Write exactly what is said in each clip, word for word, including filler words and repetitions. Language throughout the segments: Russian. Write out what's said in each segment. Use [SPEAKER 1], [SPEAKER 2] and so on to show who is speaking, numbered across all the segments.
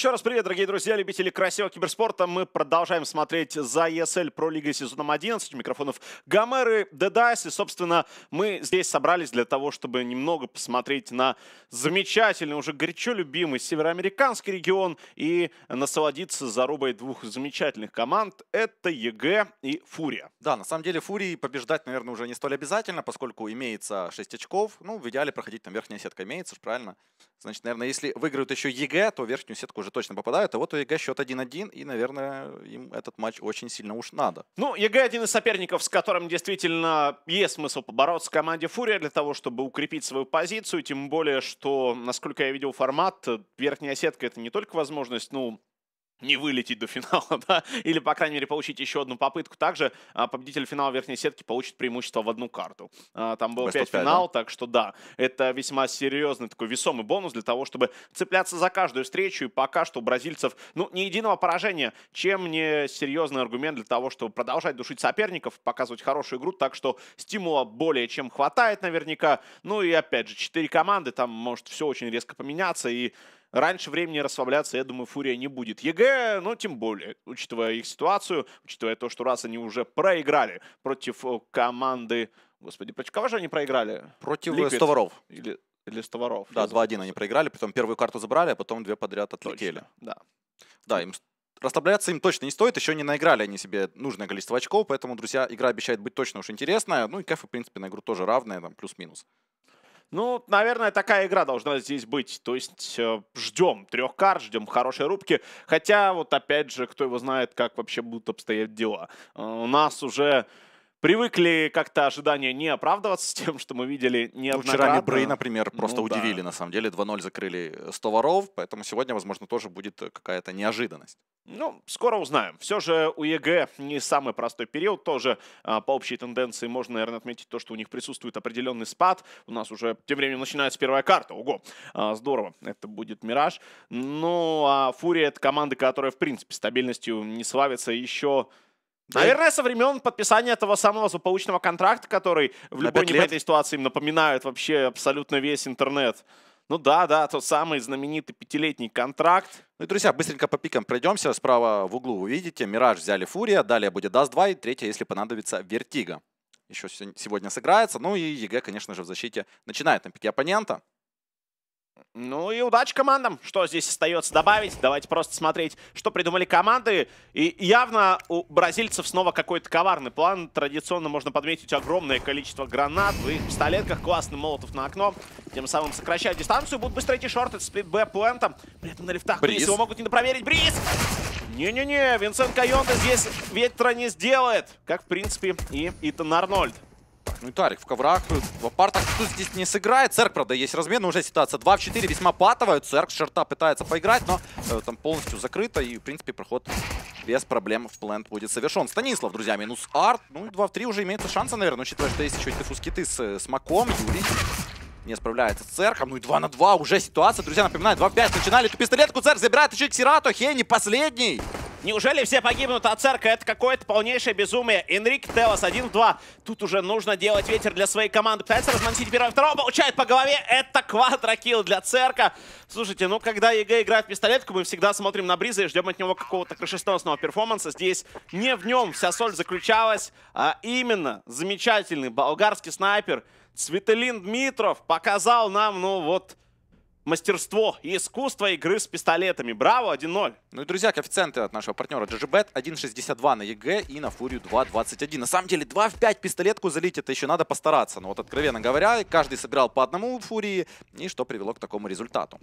[SPEAKER 1] Еще раз привет, дорогие друзья, любители красивого киберспорта. Мы продолжаем смотреть за и эс эл Pro League сезоном одиннадцать. У микрофонов Гомер и Дедайс. И, собственно, мы здесь собрались для того, чтобы немного посмотреть на замечательный, уже горячо любимый североамериканский регион и насладиться зарубой двух замечательных команд. Это ЕГЭ и Фурия.
[SPEAKER 2] Да, на самом деле Фурии побеждать, наверное, уже не столь обязательно, поскольку имеется шесть очков. Ну, в идеале проходить там верхняя сетка имеется, правильно? Значит, наверное, если выиграют еще ЕГЭ, то верхнюю сетку уже точно попадают. А вот у ЕГЭ счет один-один, и, наверное, им этот матч очень сильно уж надо.
[SPEAKER 1] Ну, ЕГЭ один из соперников, с которым действительно есть смысл побороться команде Фурия для того, чтобы укрепить свою позицию. Тем более, что, насколько я видел формат, верхняя сетка — это не только возможность, ну, не вылететь до финала, да, или, по крайней мере, получить еще одну попытку. Также а, победитель финала верхней сетки получит преимущество в одну карту. А, там был пять финал, да? Так что да, это весьма серьезный такой весомый бонус для того, чтобы цепляться за каждую встречу. И пока что у бразильцев, ну, ни единого поражения, чем не серьезный аргумент для того, чтобы продолжать душить соперников, показывать хорошую игру. Так что стимула более чем хватает наверняка. Ну и опять же, четыре команды, там может все очень резко поменяться. И раньше времени расслабляться, я думаю, Фурия не будет. ЕГЭ, ну, тем более, учитывая их ситуацию, учитывая то, что раз они уже проиграли против команды... Господи, против кого же они проиграли?
[SPEAKER 2] Против
[SPEAKER 1] Liquid.
[SPEAKER 2] Стоваров.
[SPEAKER 1] Или, или Стоваров.
[SPEAKER 2] Да, два-один они проиграли, потом первую карту забрали, а потом две подряд отлетели.
[SPEAKER 1] Точно, да.
[SPEAKER 2] Да, им расслабляться им точно не стоит, еще не наиграли они себе нужное количество очков, поэтому, друзья, игра обещает быть точно уж интересная. Ну и кэфы, в принципе, на игру тоже равные, там, плюс-минус.
[SPEAKER 1] Ну, наверное, такая игра должна здесь быть. То есть э, ждем трех карт, ждем хорошей рубки. Хотя, вот опять же, кто его знает, как вообще будут обстоять дела. Э, у нас уже привыкли как-то ожидания не оправдываться с тем, что мы видели неоднократно.
[SPEAKER 2] Ну, вчера Мибрей, например, просто
[SPEAKER 1] ну,
[SPEAKER 2] удивили, да. На самом деле. два ноль закрыли Стоваров, поэтому сегодня, возможно, тоже будет какая-то неожиданность.
[SPEAKER 1] Ну, скоро узнаем. Все же у ЕГЭ не самый простой период. Тоже а, по общей тенденции можно, наверное, отметить то, что у них присутствует определенный спад. У нас уже тем временем начинается первая карта. Ого, а, здорово. Это будет Мираж. Ну, а Фурия — это команда, которая, в принципе, стабильностью не славится еще... Наверное, со времен подписания этого самого злополучного контракта, который в любой непонятной ситуации им напоминает вообще абсолютно весь интернет. Ну да, да, тот самый знаменитый пятилетний контракт.
[SPEAKER 2] Ну и, друзья, быстренько по пикам пройдемся. Справа в углу вы видите, Мираж взяли Фурия, далее будет Даст два, и третья, если понадобится, Вертига. Еще сегодня сыграется. Ну и ЕГЭ, конечно же, в защите начинает на пике оппонента.
[SPEAKER 1] Ну и удачи командам. Что здесь остается добавить? Давайте просто смотреть, что придумали команды. И явно у бразильцев снова какой-то коварный план. Традиционно можно подметить огромное количество гранат в их пистолетках. Классный молотов на окно. Тем самым сокращают дистанцию. Будут быстро идти шорты с сплит-Б плентом. При этом на лифтах Бриз. Его могут не проверить. Бриз! Не-не-не, Винсент Кайонте здесь ветра не сделает. Как, в принципе, и Итан Арнольд.
[SPEAKER 2] Ну и Тарик в коврах, в апартах тут здесь не сыграет. Церк, правда, есть размен, но уже ситуация два в четыре, весьма патовая. Церк с шорта пытается поиграть, но э, там полностью закрыто. И, в принципе, проход без проблем в плент будет совершен. Станислав, друзья, минус арт. Ну и два в три уже имеется шансы, наверное, учитывая, что есть еще и дефус-киты с, с Маком. Юрий не справляется с Церком. Ну и два на два уже ситуация, друзья, напоминаю, два в пять начинали эту пистолетку. Церк забирает еще Ксирато, Хенни последний.
[SPEAKER 1] Неужели все погибнут от Церка? Это какое-то полнейшее безумие. Энрик Телос один в два. Тут уже нужно делать ветер для своей команды. Пытается размансить первого, второго, получает по голове. Это квадрокилл для Церка. Слушайте, ну когда ЕГЭ играет в пистолетку, мы всегда смотрим на Бриза и ждем от него какого-то крышесносного перформанса. Здесь не в нем вся соль заключалась, а именно замечательный болгарский снайпер Цветелин Дмитров показал нам, ну вот, мастерство и искусство игры с пистолетами. Браво, один ноль.
[SPEAKER 2] Ну и, друзья, коэффициенты от нашего партнера джи джи бет один шестьдесят два на ЕГЭ и на Фурию два двадцать один. На самом деле два в пять пистолетку залить, это еще надо постараться. Но вот, откровенно говоря, каждый сыграл по одному в Фурии, и что привело к такому результату.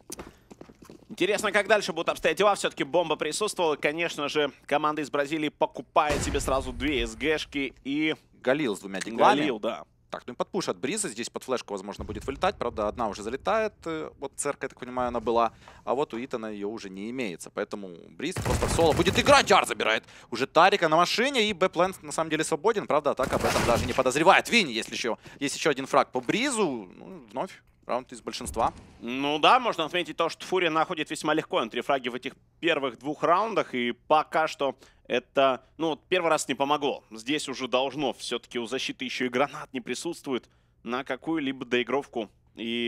[SPEAKER 1] Интересно, как дальше будут обстоять дела. Все-таки бомба присутствовала. Конечно же, команда из Бразилии покупает себе сразу две СГшки и...
[SPEAKER 2] Галил с двумя диглами.
[SPEAKER 1] Галил, да.
[SPEAKER 2] Так, ну и под пуш от Бриза. Здесь под флешку, возможно, будет вылетать. Правда, одна уже залетает. Вот Церка, я так понимаю, она была. А вот у Итана ее уже не имеется. Поэтому Бриз просто в соло будет играть. Ар забирает уже Тарика на машине. И Б-план на самом деле свободен. Правда, атака об этом даже не подозревает. Винни, если еще есть еще один фраг по Бризу. Ну, вновь раунд из большинства.
[SPEAKER 1] Ну да, можно отметить то, что Фурия находит весьма легко три фраги в этих первых двух раундах. И пока что это, ну, первый раз не помогло. Здесь уже должно. Все-таки у защиты еще и гранат не присутствует на какую-либо доигровку. И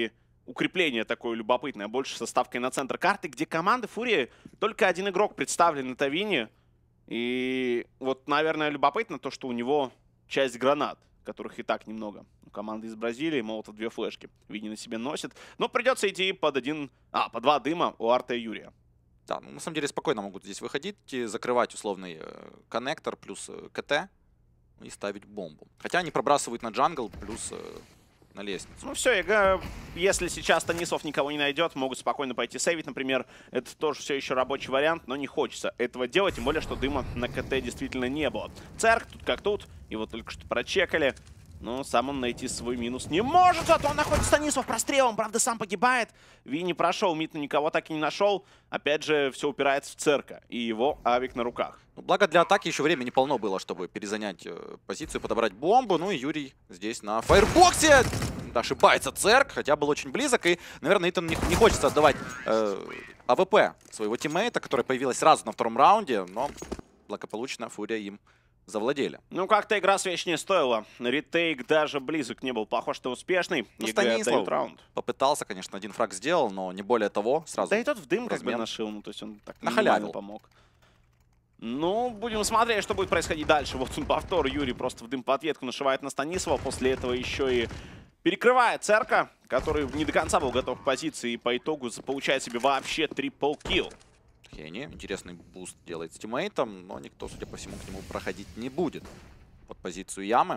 [SPEAKER 1] укрепление такое любопытное, больше со ставкой на центр карты, где команда Фурии только один игрок представлен, это Винни. И вот, наверное, любопытно то, что у него часть гранат, которых и так немного. У команды из Бразилии, молото две флешки. Винни на себе носит. Но придется идти под один, а, по два дыма у Арта и Юрия.
[SPEAKER 2] Да, ну, на самом деле спокойно могут здесь выходить и закрывать условный э, коннектор плюс э, КТ и ставить бомбу. Хотя они пробрасывают на джангл плюс э, на лестницу.
[SPEAKER 1] Ну все, ЕГЭ, если сейчас Станислав никого не найдет, могут спокойно пойти сейвить, например. Это тоже все еще рабочий вариант, но не хочется этого делать, тем более, что дыма на КТ действительно не было. Церк тут как тут, его только что прочекали. Но сам он найти свой минус не может, зато он находит Станислав прострелом, правда, сам погибает. Винни прошел, Митну никого так и не нашел. Опять же, все упирается в Церка и его авик на руках.
[SPEAKER 2] Ну, благо для атаки еще времени полно было, чтобы перезанять э, позицию, подобрать бомбу. Ну и Юрий здесь на фаербоксе. Ошибается Церк, хотя был очень близок. И, наверное, Итан не, не хочется отдавать э, АВП своего тиммейта, которая появилась сразу на втором раунде. Но благополучно Фурия им завладели.
[SPEAKER 1] Ну, как-то игра свеч не стоила. Ретейк даже близок не был. Похож, что успешный.
[SPEAKER 2] Ну,
[SPEAKER 1] ЕГЭ отдают раунд.
[SPEAKER 2] Попытался, конечно, один фраг сделал, но не более того. Сразу
[SPEAKER 1] да и тот в дым как
[SPEAKER 2] размен.
[SPEAKER 1] бы нашил. Ну, то есть он так
[SPEAKER 2] нахалявил.
[SPEAKER 1] Помог. Ну, будем смотреть, что будет происходить дальше. Вот он повтор. Юрий просто в дым по ответку нашивает на Станислава. После этого еще и перекрывает Церка, который не до конца был готов к позиции. И по итогу получает себе вообще трипл килл.
[SPEAKER 2] Хенни интересный буст делает с тиммейтом, но никто, судя по всему, к нему проходить не будет. Под позицию ямы.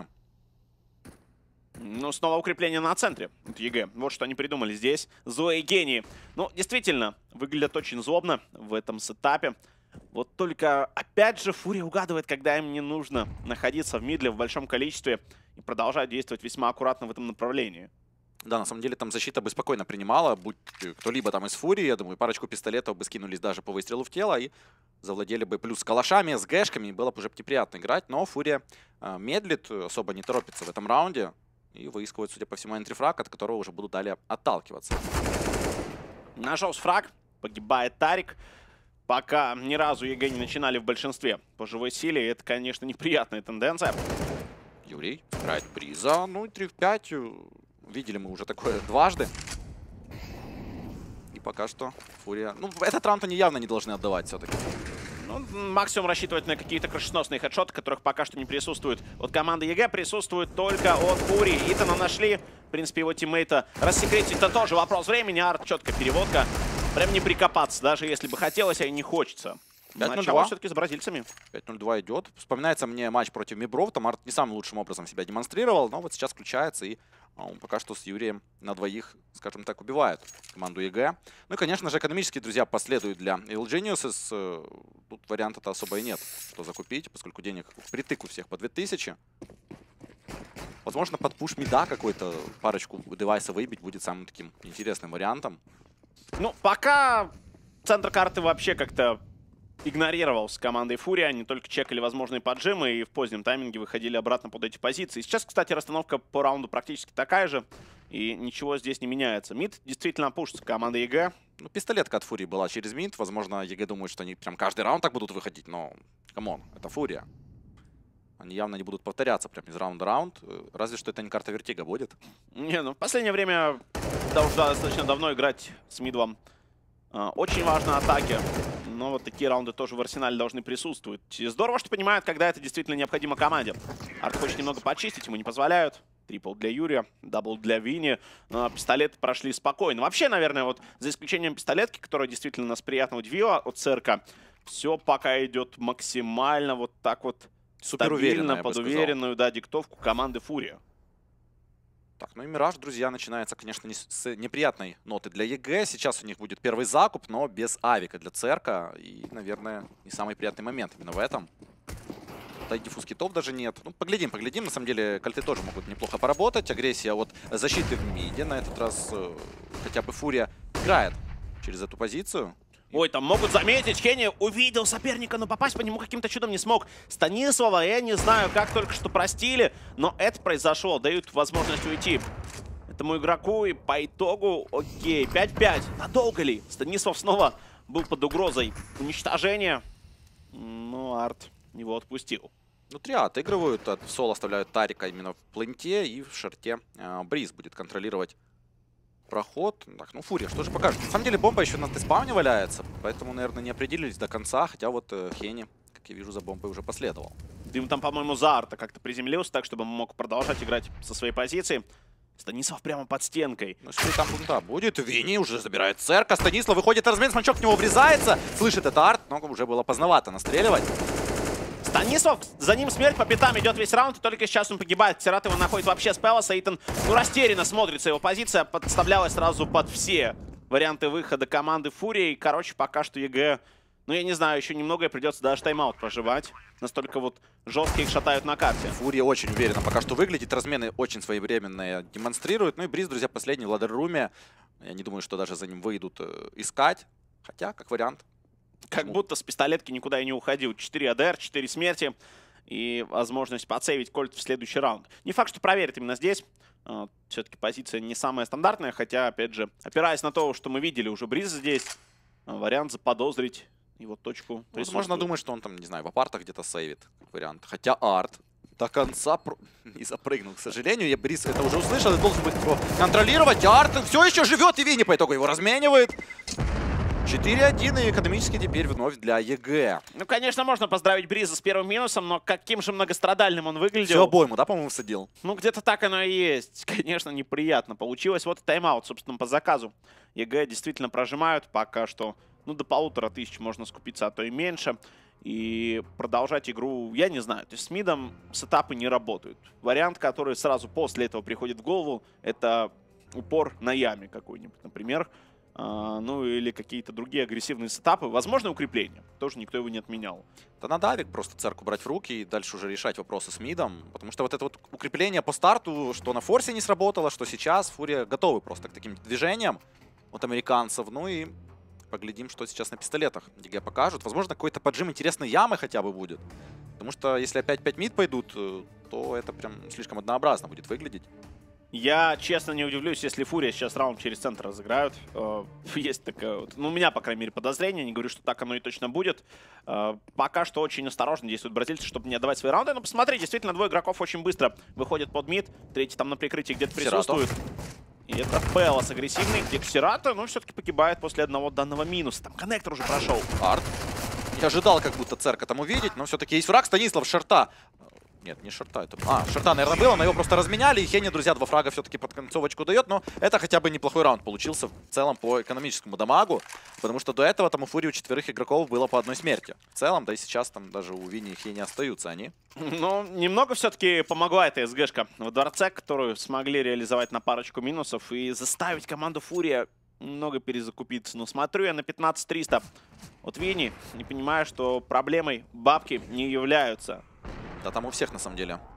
[SPEAKER 1] Ну, снова укрепление на центре. Это ЕГЭ. Вот что они придумали здесь. Злые гении. Ну, действительно, выглядят очень злобно в этом сетапе. Вот только, опять же, Фурия угадывает, когда им не нужно находиться в мидле в большом количестве и продолжает действовать весьма аккуратно в этом направлении.
[SPEAKER 2] Да, на самом деле там защита бы спокойно принимала, будь кто-либо там из Фурии, я думаю, парочку пистолетов бы скинулись даже по выстрелу в тело и завладели бы плюс калашами, с гэшками, и было бы уже неприятно играть. Но Фурия э, медлит, особо не торопится в этом раунде и выискивает, судя по всему, энтрифраг, от которого уже будут далее отталкиваться.
[SPEAKER 1] Нашелся фраг, погибает Тарик. Пока ни разу ЕГЭ не начинали в большинстве по живой силе, это, конечно, неприятная тенденция.
[SPEAKER 2] Юрий играет Бриза, ну и три в пять. Видели мы уже такое дважды. И пока что Фурия... Ну, этот раунд они явно не должны отдавать все-таки.
[SPEAKER 1] Ну, максимум рассчитывать на какие-то крышесносные хедшоты, которых пока что не присутствует. От команды ЕГЭ присутствует только от Фурии. Итана нашли. В принципе, его тиммейта рассекретить это тоже вопрос времени. Арт, четко переводка. Прям не прикопаться, даже если бы хотелось, а и не хочется. Начало все-таки с бразильцами.
[SPEAKER 2] пять ноль два идет. Вспоминается мне матч против Мибров. Там Арт не самым лучшим образом себя демонстрировал, но вот сейчас включается и он пока что с Юрием на двоих, скажем так, убивает команду ЕГЭ. Ну и, конечно же, экономические, друзья, последуют для Evil Geniuses. Тут варианта-то особо и нет, что закупить, поскольку денег впритык у всех по две тысячи. Возможно, под пуш мида какой-то парочку девайса выбить будет самым таким интересным вариантом.
[SPEAKER 1] Ну, пока центр карты вообще как-то игнорировал с командой Фурия. Они только чекали возможные поджимы и в позднем тайминге выходили обратно под эти позиции. Сейчас, кстати, расстановка по раунду практически такая же. И ничего здесь не меняется. Мид действительно пушится команда ЕГЭ.
[SPEAKER 2] Ну, пистолетка от Фурии была через мид. Возможно, ЕГЭ думают, что они прям каждый раунд так будут выходить. Но, камон, это Фурия. Они явно не будут повторяться прям из раунда в раунд. Разве что это не карта Вертига будет. Не,
[SPEAKER 1] ну в последнее время должна достаточно давно играть с мидлом. Очень важно атаки. Но вот такие раунды тоже в арсенале должны присутствовать. Здорово, что понимают, когда это действительно необходимо команде. Арт хочет немного почистить, ему не позволяют. Трипл для Юрия, дабл для Винни. Но пистолеты прошли спокойно. Вообще, наверное, вот за исключением пистолетки, которая действительно нас приятно удивила от Церка, все пока идет максимально вот так вот
[SPEAKER 2] супер
[SPEAKER 1] стабильно, под уверенную, да, диктовку команды Фурия.
[SPEAKER 2] Так, ну и Мираж, друзья, начинается, конечно, не с неприятной ноты для ЕГЭ. Сейчас у них будет первый закуп, но без авика для Церка. И, наверное, не самый приятный момент именно в этом. Да и диффуз китов даже нет. Ну, поглядим, поглядим. На самом деле, кольты тоже могут неплохо поработать. Агрессия от защиты в миде. На этот раз э, хотя бы Фурия играет через эту позицию.
[SPEAKER 1] Ой, там могут заметить. Хенни увидел соперника, но попасть по нему каким-то чудом не смог. Станислава, я не знаю, как только что простили, но это произошло. Дают возможность уйти этому игроку. И по итогу, окей, пять пять. Надолго ли? Станислав снова был под угрозой уничтожения. Но Арт его отпустил.
[SPEAKER 2] Ну, три отыгрывают. От соло оставляют Тарика именно в пленте. И в шарте э, Бриз будет контролировать проход. Так, ну Фурия, что же покажет? На самом деле бомба еще на Т-спауне валяется, поэтому, наверное, не определились до конца, хотя вот э, Хени, как я вижу, за бомбой уже последовал.
[SPEAKER 1] Дым там, по-моему, за арта как-то приземлился, так, чтобы он мог продолжать играть со своей позиции. Станислав прямо под стенкой.
[SPEAKER 2] Ну, если там бунта будет, Винни уже забирает церка. Станислав выходит, размен, смачок к нему врезается. Слышит это арт, но уже было поздновато настреливать.
[SPEAKER 1] Станислав, за ним смерть по пятам идет весь раунд, и только сейчас он погибает. Ксерат его находит вообще с Пелоса. Итан, ну, растерянно смотрится его позиция, подставлялась сразу под все варианты выхода команды Фурии. Короче, пока что ЕГЭ, ну, я не знаю, еще немного и придется даже тайм-аут проживать. Настолько вот жестко их шатают на карте.
[SPEAKER 2] Фурия очень уверенно пока что выглядит, размены очень своевременные демонстрируют. Ну и Бриз, друзья, последний в ладер-руме. Я не думаю, что даже за ним выйдут э, искать. Хотя, как вариант.
[SPEAKER 1] Как Почему? Будто с пистолетки никуда и не уходил. четыре АДР, четыре смерти и возможность подсейвить Кольт в следующий раунд. Не факт, что проверит именно здесь. Uh, все-таки позиция не самая стандартная, хотя, опять же, опираясь на то, что мы видели уже Бриза здесь, uh, вариант заподозрить его точку.
[SPEAKER 2] Можно думать, что он там, не знаю, в апартах где-то сейвит, как вариант. Хотя арт до конца про... не запрыгнул, к сожалению. Я Бриз это уже услышал и должен быть его контролировать. Арт все еще живет, и Винни по итогу его разменивает. четыре один, и экономически теперь вновь для ЕГЭ.
[SPEAKER 1] Ну, конечно, можно поздравить Бриза с первым минусом, но каким же многострадальным он выглядел.
[SPEAKER 2] Все обойму, да, по-моему, всадил?
[SPEAKER 1] Ну, где-то так оно и есть. Конечно, неприятно получилось. Вот и тайм-аут, собственно, по заказу. ЕГЭ действительно прожимают пока что. Ну, до полутора тысяч можно скупиться, а то и меньше. И продолжать игру, я не знаю. То есть с мидом сетапы не работают. Вариант, который сразу после этого приходит в голову, это упор на яме какой-нибудь, например. Uh, ну или какие-то другие агрессивные сетапы. Возможно, укрепление. Тоже никто его не отменял.
[SPEAKER 2] Да надо авик просто церку брать в руки и дальше уже решать вопросы с мидом. Потому что вот это вот укрепление по старту, что на форсе не сработало, что сейчас, Фурия готовы просто к таким движениям от американцев. Ну и поглядим, что сейчас на пистолетах ЕГЭ покажут. Возможно, какой-то поджим интересной ямы хотя бы будет. Потому что если опять пять мид пойдут, то это прям слишком однообразно будет выглядеть.
[SPEAKER 1] Я, честно, не удивлюсь, если Фурия сейчас раунд через центр разыграют. Есть такое вот, ну, у меня, по крайней мере, подозрение. Не говорю, что так оно и точно будет. Пока что очень осторожно действуют бразильцы, чтобы не отдавать свои раунды. Но посмотри, действительно, двое игроков очень быстро выходят под мид. Третий там на прикрытии где-то присутствует. И это Пелос агрессивный, где Ксерата, но все-таки погибает после одного данного минуса. Там коннектор уже прошел.
[SPEAKER 2] Арт. Я ожидал как будто церка там увидеть, но все-таки есть враг. Станислав шорта. Нет, не шорта. Это... А, шорта, наверное, было, но его просто разменяли. И Хени, друзья, два фрага все-таки под концовочку дает. Но это хотя бы неплохой раунд получился в целом по экономическому дамагу. Потому что до этого там у Фурии у четверых игроков было по одной смерти. В целом, да и сейчас там даже у Винни и Хени остаются они.
[SPEAKER 1] Ну, немного все-таки помогла эта СГшка в дворце, которую смогли реализовать на парочку минусов. И заставить команду Фурия немного перезакупиться. Но смотрю я на пятнадцать триста от Винни. Не понимаю, что проблемой бабки не являются.
[SPEAKER 2] Да там у всех, на самом деле,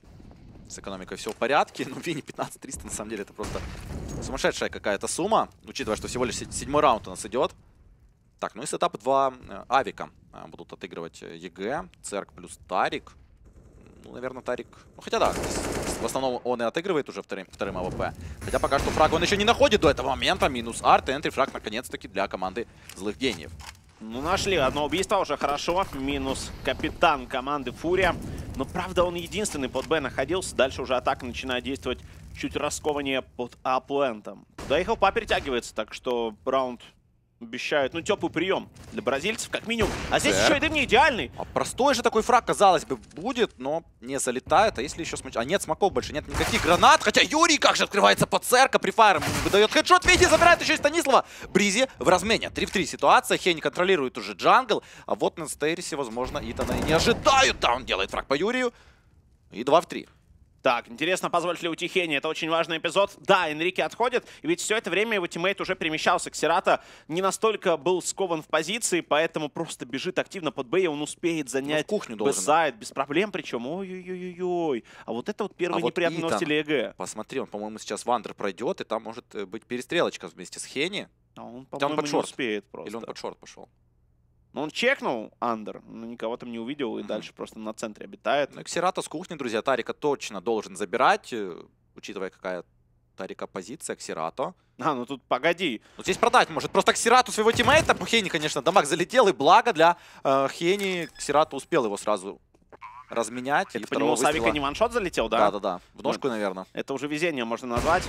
[SPEAKER 2] с экономикой все в порядке. Но Винни пятнадцать триста, на самом деле, это просто сумасшедшая какая-то сумма. Учитывая, что всего лишь седьмой раунд у нас идет. Так, ну и сетап два авика будут отыгрывать ЕГЭ. Церк плюс Тарик. Ну, наверное, Тарик... Ну, хотя да, в основном он и отыгрывает уже вторым, вторым АВП. Хотя пока что фраг он еще не находит до этого момента. Минус арт, энтри фраг, наконец-таки, для команды злых гениев.
[SPEAKER 1] Ну, нашли одно убийство, уже хорошо. Минус капитан команды Фурия. Но, правда, он единственный под Б находился. Дальше уже атака начинает действовать чуть раскованнее под А-плентом. Да и хелпа перетягивается, так что раунд обещает, ну, теплый прием для бразильцев, как минимум. А здесь еще и дым не идеальный.
[SPEAKER 2] А простой же такой фраг, казалось бы, будет, но не залетает. А если еще смоч... А нет смоков больше, нет никаких гранат. Хотя Юрий как же открывается под церка, прифайром выдает хедшот. Видите, забирает еще и Станислава. Бризи в размене. три в три ситуация. Хени контролирует уже джангл. А вот на стейрисе, возможно, Итана и не ожидают. Да, он делает фраг по Юрию. И два в три.
[SPEAKER 1] Так, интересно, позволит ли уйти Хени? Это очень важный эпизод. Да, Энрике отходит, и ведь все это время его тиммейт уже перемещался. Ксерата не настолько был скован в позиции, поэтому просто бежит активно под Б, и он успеет занять
[SPEAKER 2] кухню
[SPEAKER 1] Б-сайд без проблем, причем ой-ой-ой-ой. А вот это вот первый а неприятный вот новость ЕГЭ.
[SPEAKER 2] Посмотри, он, по-моему, сейчас вандер пройдет, и там может быть перестрелочка вместе с Хени.
[SPEAKER 1] А он, по-моему, не успеет просто.
[SPEAKER 2] Или он под шорт пошел.
[SPEAKER 1] Но он чекнул андер, но никого там не увидел и mm-hmm. дальше просто на центре обитает.
[SPEAKER 2] Ну, Ксерата с кухни, друзья, Тарика точно должен забирать, учитывая, какая Тарика позиция, Ксерато.
[SPEAKER 1] А, ну тут погоди.
[SPEAKER 2] Вот здесь продать может просто Ксерату своего тиммейта. По Хени, конечно, дамаг залетел, и благо для э, Хени Ксерата успел его сразу разменять.
[SPEAKER 1] Это по нему с авика не ваншот залетел, да?
[SPEAKER 2] Да-да-да, в ножку, ну, наверное.
[SPEAKER 1] Это уже везение можно назвать.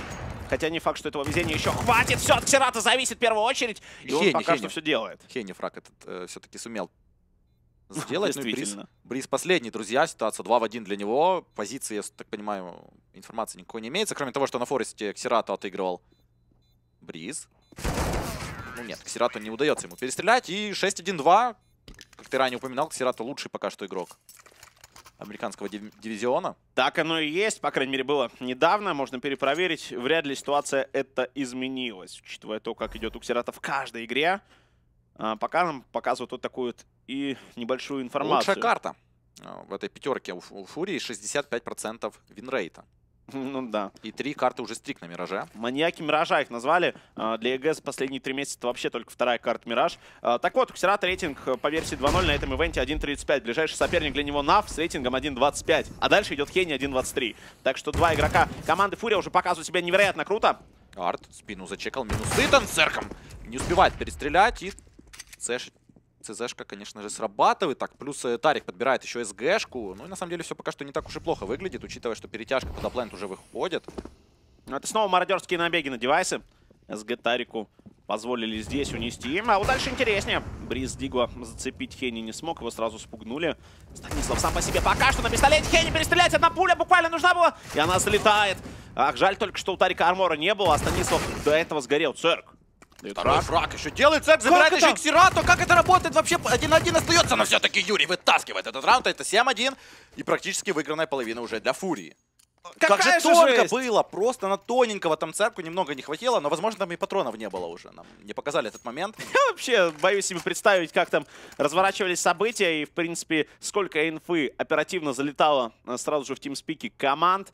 [SPEAKER 1] Хотя не факт, что этого везения еще хватит. Все от Ксерата зависит в первую очередь. И он
[SPEAKER 2] Хенни,
[SPEAKER 1] пока
[SPEAKER 2] Хенни.
[SPEAKER 1] что все делает.
[SPEAKER 2] Хенни фраг этот э, все-таки сумел сделать. Ну и Бриз,
[SPEAKER 1] Действительно.
[SPEAKER 2] Бриз последний, друзья. Ситуация два в один для него. Позиции, я так понимаю, информации никакой не имеется. Кроме того, что на Форесте Ксерату отыгрывал Бриз. Ну нет, Ксерату не удается ему перестрелять. И шесть один-два. Как ты ранее упоминал, Ксерату лучший пока что игрок американского див дивизиона.
[SPEAKER 1] Так оно и есть, по крайней мере, было недавно. Можно перепроверить. Вряд ли ситуация это изменилась, учитывая то, как идет у Ксерата в каждой игре. А, пока нам показывают вот такую вот и небольшую информацию.
[SPEAKER 2] Лучшая карта а, в этой пятерке у, у Фурии шестьдесят пять процентов винрейта.
[SPEAKER 1] Ну да.
[SPEAKER 2] И три карты уже стрик на Мираже.
[SPEAKER 1] Маньяки Миража их назвали. А, для ЕГЭ последние три месяца это вообще только вторая карта Мираж. А, так вот, у Ксерата рейтинг по версии два ноль на этом ивенте один тридцать пять. Ближайший соперник для него Нав с рейтингом один двадцать пять. А дальше идет Хенни один двадцать три. Так что два игрока команды Фурия уже показывают себя невероятно круто.
[SPEAKER 2] Арт спину зачекал, минусы танцерком. Не успевает перестрелять и цэш... ЦЗшка, конечно же, срабатывает. Так, плюс э, Тарик подбирает еще СГшку. Ну и на самом деле все пока что не так уж и плохо выглядит, учитывая, что перетяжка под аплент уже выходит.
[SPEAKER 1] Это снова мародерские набеги на девайсы. СГ Тарику позволили здесь унести. А вот дальше интереснее. Бриз Дигла зацепить Хенни не смог, его сразу спугнули. Станислав сам по себе пока что на пистолете. Хенни перестрелять, одна пуля буквально нужна была, и она залетает. Ах, жаль только, что у Тарика армора не было, а Станислав до этого сгорел. Церк.
[SPEAKER 2] Второй фраг еще делает, Церк забирает еще Ксерату. Как это работает? Вообще один один остается, но все-таки Юрий вытаскивает этот раунд. Это семь один и практически выигранная половина уже для Фурии.
[SPEAKER 1] Какая
[SPEAKER 2] как же
[SPEAKER 1] же
[SPEAKER 2] тонко
[SPEAKER 1] жесть!
[SPEAKER 2] было, просто на тоненького там Церку немного не хватило, но, возможно, там и патронов не было уже. Нам не показали этот момент.
[SPEAKER 1] Я вообще боюсь себе представить, как там разворачивались события и, в принципе, сколько инфы оперативно залетало сразу же в тимспике команд.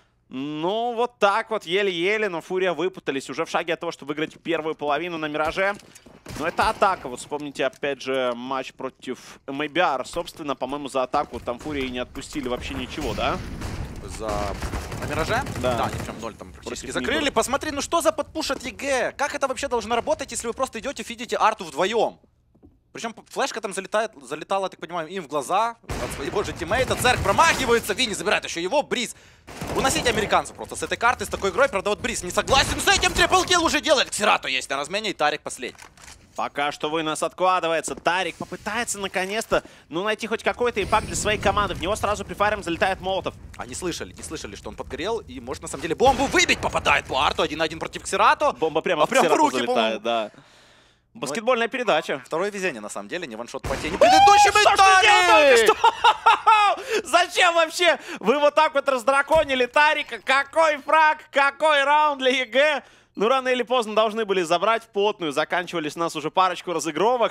[SPEAKER 1] Ну, вот так вот, еле-еле, но Фурия выпутались уже в шаге от того, чтобы выиграть первую половину на Мираже. Но это атака. Вот вспомните, опять же, матч против эм эй би ар. Собственно, по-моему, за атаку там Фурии не отпустили вообще ничего, да?
[SPEAKER 2] За... На Мираже?
[SPEAKER 1] Да.
[SPEAKER 2] Да, они прям ноль там практически
[SPEAKER 1] Против
[SPEAKER 2] закрыли.
[SPEAKER 1] Нибора.
[SPEAKER 2] Посмотри, ну что за подпуш от ЕГЭ? Как это вообще должно работать, если вы просто идете, фидите арту вдвоем? Причем флешка там залетает, залетала, так понимаю, им в глаза от своего же тиммейта. Церк промахивается, Винни забирает еще его, Бриз. Уносите американцев просто с этой карты, с такой игрой. Правда, вот Бриз не согласен с этим, трипл-килл уже делает. Ксерату есть на размене, и Тарик последний.
[SPEAKER 1] Пока что вынос откладывается. Тарик попытается наконец-то, ну, найти хоть какой-то импакт для своей команды. В него сразу при фарем залетает Молотов.
[SPEAKER 2] Они слышали, не слышали, что он подгорел, и может на самом деле бомбу выбить. Попадает по арту, один на один против Ксерату.
[SPEAKER 1] Бомба прямо
[SPEAKER 2] а
[SPEAKER 1] в
[SPEAKER 2] прям в руки,
[SPEAKER 1] залетает, да. Баскетбольная передача.
[SPEAKER 2] Второе везение, на самом деле, не ваншот по тени. Предыдущий
[SPEAKER 1] Тарик! Зачем вообще вы вот так вот раздраконили Тарика? Какой фраг, какой раунд для ЕГЭ? Ну, рано или поздно должны были забрать в плотную. Заканчивались у нас уже парочку разыгровок.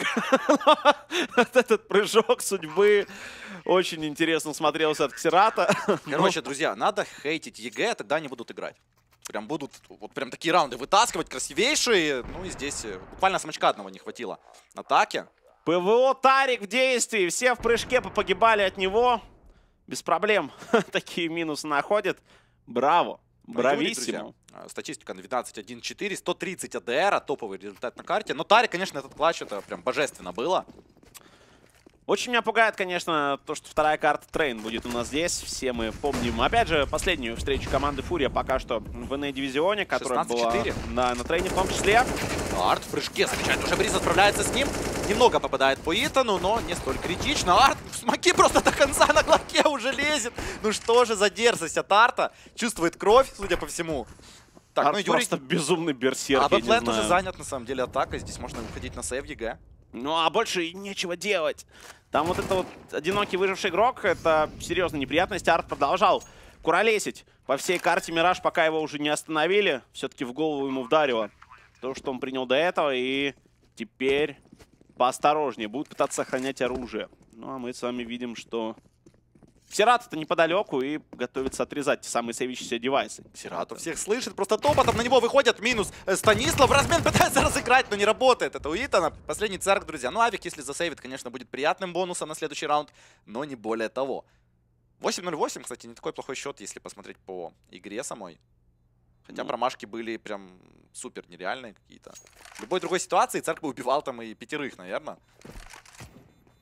[SPEAKER 1] Этот прыжок судьбы очень интересно смотрелся от Ксерата.
[SPEAKER 2] Короче, друзья, надо хейтить ЕГЭ, тогда они будут играть. Прям будут вот прям такие раунды вытаскивать, красивейшие. Ну и здесь буквально смачка одного не хватило. Атаки.
[SPEAKER 1] ПВО Тарик в действии. Все в прыжке попогибали от него. Без проблем такие минусы находят. Браво. Брависсимо.
[SPEAKER 2] Статистика на двенадцать один четыре, сто тридцать АДР, топовый результат на карте. Но Тарик, конечно, этот клатч, это прям божественно было.
[SPEAKER 1] Очень меня пугает, конечно, то, что вторая карта Трейн будет у нас здесь. Все мы помним, опять же, последнюю встречу команды Фурия пока что в эн эй-дивизионе, которая была на, на Трейне в том числе.
[SPEAKER 2] Арт в прыжке, замечательно, уже Бриз отправляется с ним. Немного попадает по Итану, но не столь критично. Арт в смоки просто до конца на глотке уже лезет. Ну что же за дерзость от Арта. Чувствует кровь, судя по всему. Так,
[SPEAKER 1] Арт
[SPEAKER 2] ну Юрий...
[SPEAKER 1] просто безумный берсерк,
[SPEAKER 2] А Бэплент уже
[SPEAKER 1] знаю.
[SPEAKER 2] занят, на самом деле, атакой. Здесь можно выходить на сейв ЕГЭ.
[SPEAKER 1] Ну, а больше и нечего делать. Там вот это вот одинокий выживший игрок, это серьезная неприятность. Арт продолжал куролесить по всей карте Мираж, пока его уже не остановили. Все-таки в голову ему вдарило то, что он принял до этого. И теперь поосторожнее. Будут пытаться сохранять оружие. Ну, а мы с вами видим, что Ксерат-то неподалеку и готовится отрезать те самые сейвящиеся девайсы.
[SPEAKER 2] Ксерату всех слышит, просто топотом на него выходят минус. Станислав, размен пытается разыграть, но не работает. Это у Итана. Последний Церк, друзья. Ну, Авик, если засейвит, конечно, будет приятным бонусом на следующий раунд, но не более того. восемь ноль восемь, кстати, не такой плохой счет, если посмотреть по игре самой. Хотя ну. промашки были прям супер нереальные какие-то. В любой другой ситуации Церк бы убивал там и пятерых, наверное.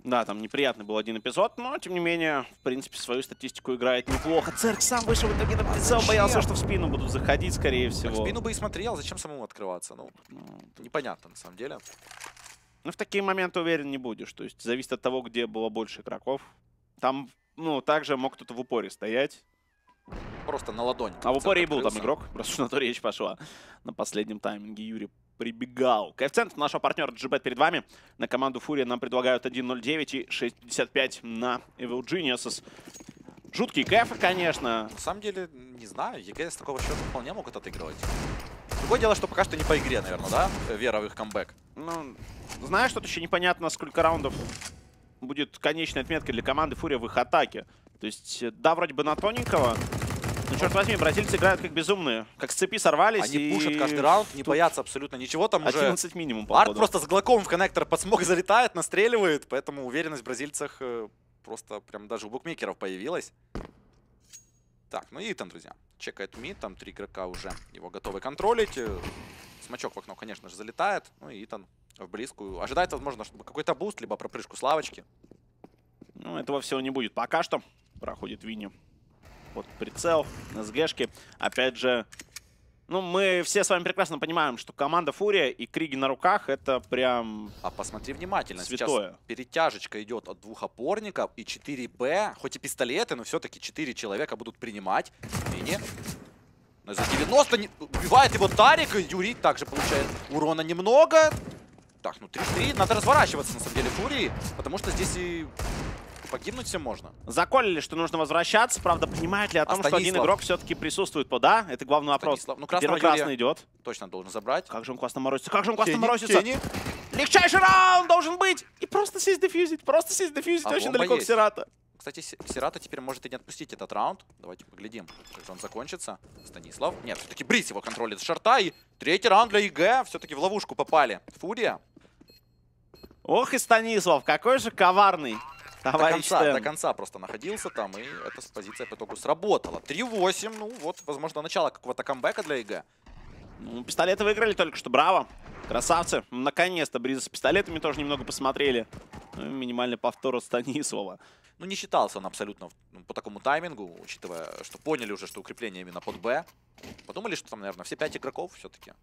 [SPEAKER 1] Да, там неприятный был один эпизод, но, тем не менее, в принципе, свою статистику играет неплохо. Церк сам вышел в итоге на прицел, боялся, что в спину будут заходить, скорее всего.
[SPEAKER 2] Так в спину бы и смотрел, зачем самому открываться? Ну, непонятно, на самом деле.
[SPEAKER 1] Ну, в такие моменты уверен не будешь. То есть зависит от того, где было больше игроков. Там, ну, также мог кто-то в упоре стоять.
[SPEAKER 2] Просто на ладонь.
[SPEAKER 1] А в упоре и был там игрок, просто что на то речь пошла. На последнем тайминге Юрий прибегал. Коэффициент нашего партнера джи бет перед вами. На команду Фурия нам предлагают один ноль девять и шесть пятьдесят пять на Evil Geniuses. Жуткие кэфы, конечно.
[SPEAKER 2] На самом деле, не знаю, ЕГЭ с такого счета вполне могут отыгрывать. Другое дело, что пока что не по игре, наверное, да? Вера в их камбэк.
[SPEAKER 1] Ну, знаешь, что еще непонятно, сколько раундов будет конечной отметкой для команды Фурия в их атаке. То есть, да, вроде бы на тоненького. Ну, черт возьми, бразильцы играют как безумные. Как с цепи сорвались.
[SPEAKER 2] Они
[SPEAKER 1] и...
[SPEAKER 2] пушат каждый раунд, не боятся абсолютно ничего. Там уже
[SPEAKER 1] одиннадцать минимум, походу.
[SPEAKER 2] Арт просто с глоком в коннектор под смог залетает, настреливает. Поэтому уверенность в бразильцах просто прям даже у букмекеров появилась. Так, ну и Итан, друзья. Чекает мид, там три игрока уже его готовы контролить. Смачок в окно, конечно же, залетает. Ну и Итан в близкую. Ожидает, возможно, чтобы какой-то буст, либо пропрыжку с лавочки.
[SPEAKER 1] Ну, этого всего не будет. Пока что проходит Винни под прицел, на СГшке. Опять же, ну, мы все с вами прекрасно понимаем, что команда Фурия и Криги на руках — это прям
[SPEAKER 2] А посмотри внимательно.
[SPEAKER 1] святое.
[SPEAKER 2] Сейчас перетяжечка идет от двух опорников и четыре бэ. Хоть и пистолеты, но все-таки четыре человека будут принимать. Винни. За девяносто не... убивает его Тарик. Юрий также получает урона немного. Так, ну три-три. Надо разворачиваться, на самом деле, Фурии. Потому что здесь и погибнуть всем можно.
[SPEAKER 1] Заколили, что нужно возвращаться. Правда, понимает ли о том,
[SPEAKER 2] а
[SPEAKER 1] что один игрок все-таки присутствует по да? Это главный вопрос.
[SPEAKER 2] Станислав. Ну,
[SPEAKER 1] Первый красный идет.
[SPEAKER 2] Точно должен забрать.
[SPEAKER 1] Как же он классно морозится. Как же он классно
[SPEAKER 2] Тени,
[SPEAKER 1] морозится.
[SPEAKER 2] тени.
[SPEAKER 1] Легчайший раунд должен быть. И просто сесть дефьюзить. Просто сесть дефьюзить.
[SPEAKER 2] А
[SPEAKER 1] Очень
[SPEAKER 2] бомба
[SPEAKER 1] далеко
[SPEAKER 2] есть.
[SPEAKER 1] к Сирата.
[SPEAKER 2] Кстати, Сирата теперь может и не отпустить этот раунд. Давайте поглядим, как же он закончится. Станислав. Нет, все-таки Бриз его контролит с шарта. И третий раунд для ЕГЭ. Все-таки в ловушку попали. Фурия.
[SPEAKER 1] Ох и Станислав, какой же коварный.
[SPEAKER 2] До
[SPEAKER 1] Товарищ
[SPEAKER 2] конца,
[SPEAKER 1] Стэн.
[SPEAKER 2] до конца просто находился там, и эта позиция по итогу сработала. три восемь, ну вот, возможно, начало какого-то камбэка для ЕГЭ.
[SPEAKER 1] Ну, пистолеты выиграли только что, браво. Красавцы. Наконец-то Бриза с пистолетами тоже немного посмотрели. Ну, и минимальный повтор от Станислава.
[SPEAKER 2] Ну, не считался он абсолютно ну, по такому таймингу, учитывая, что поняли уже, что укрепление именно под Б. Подумали, что там, наверное, все пять игроков все-таки.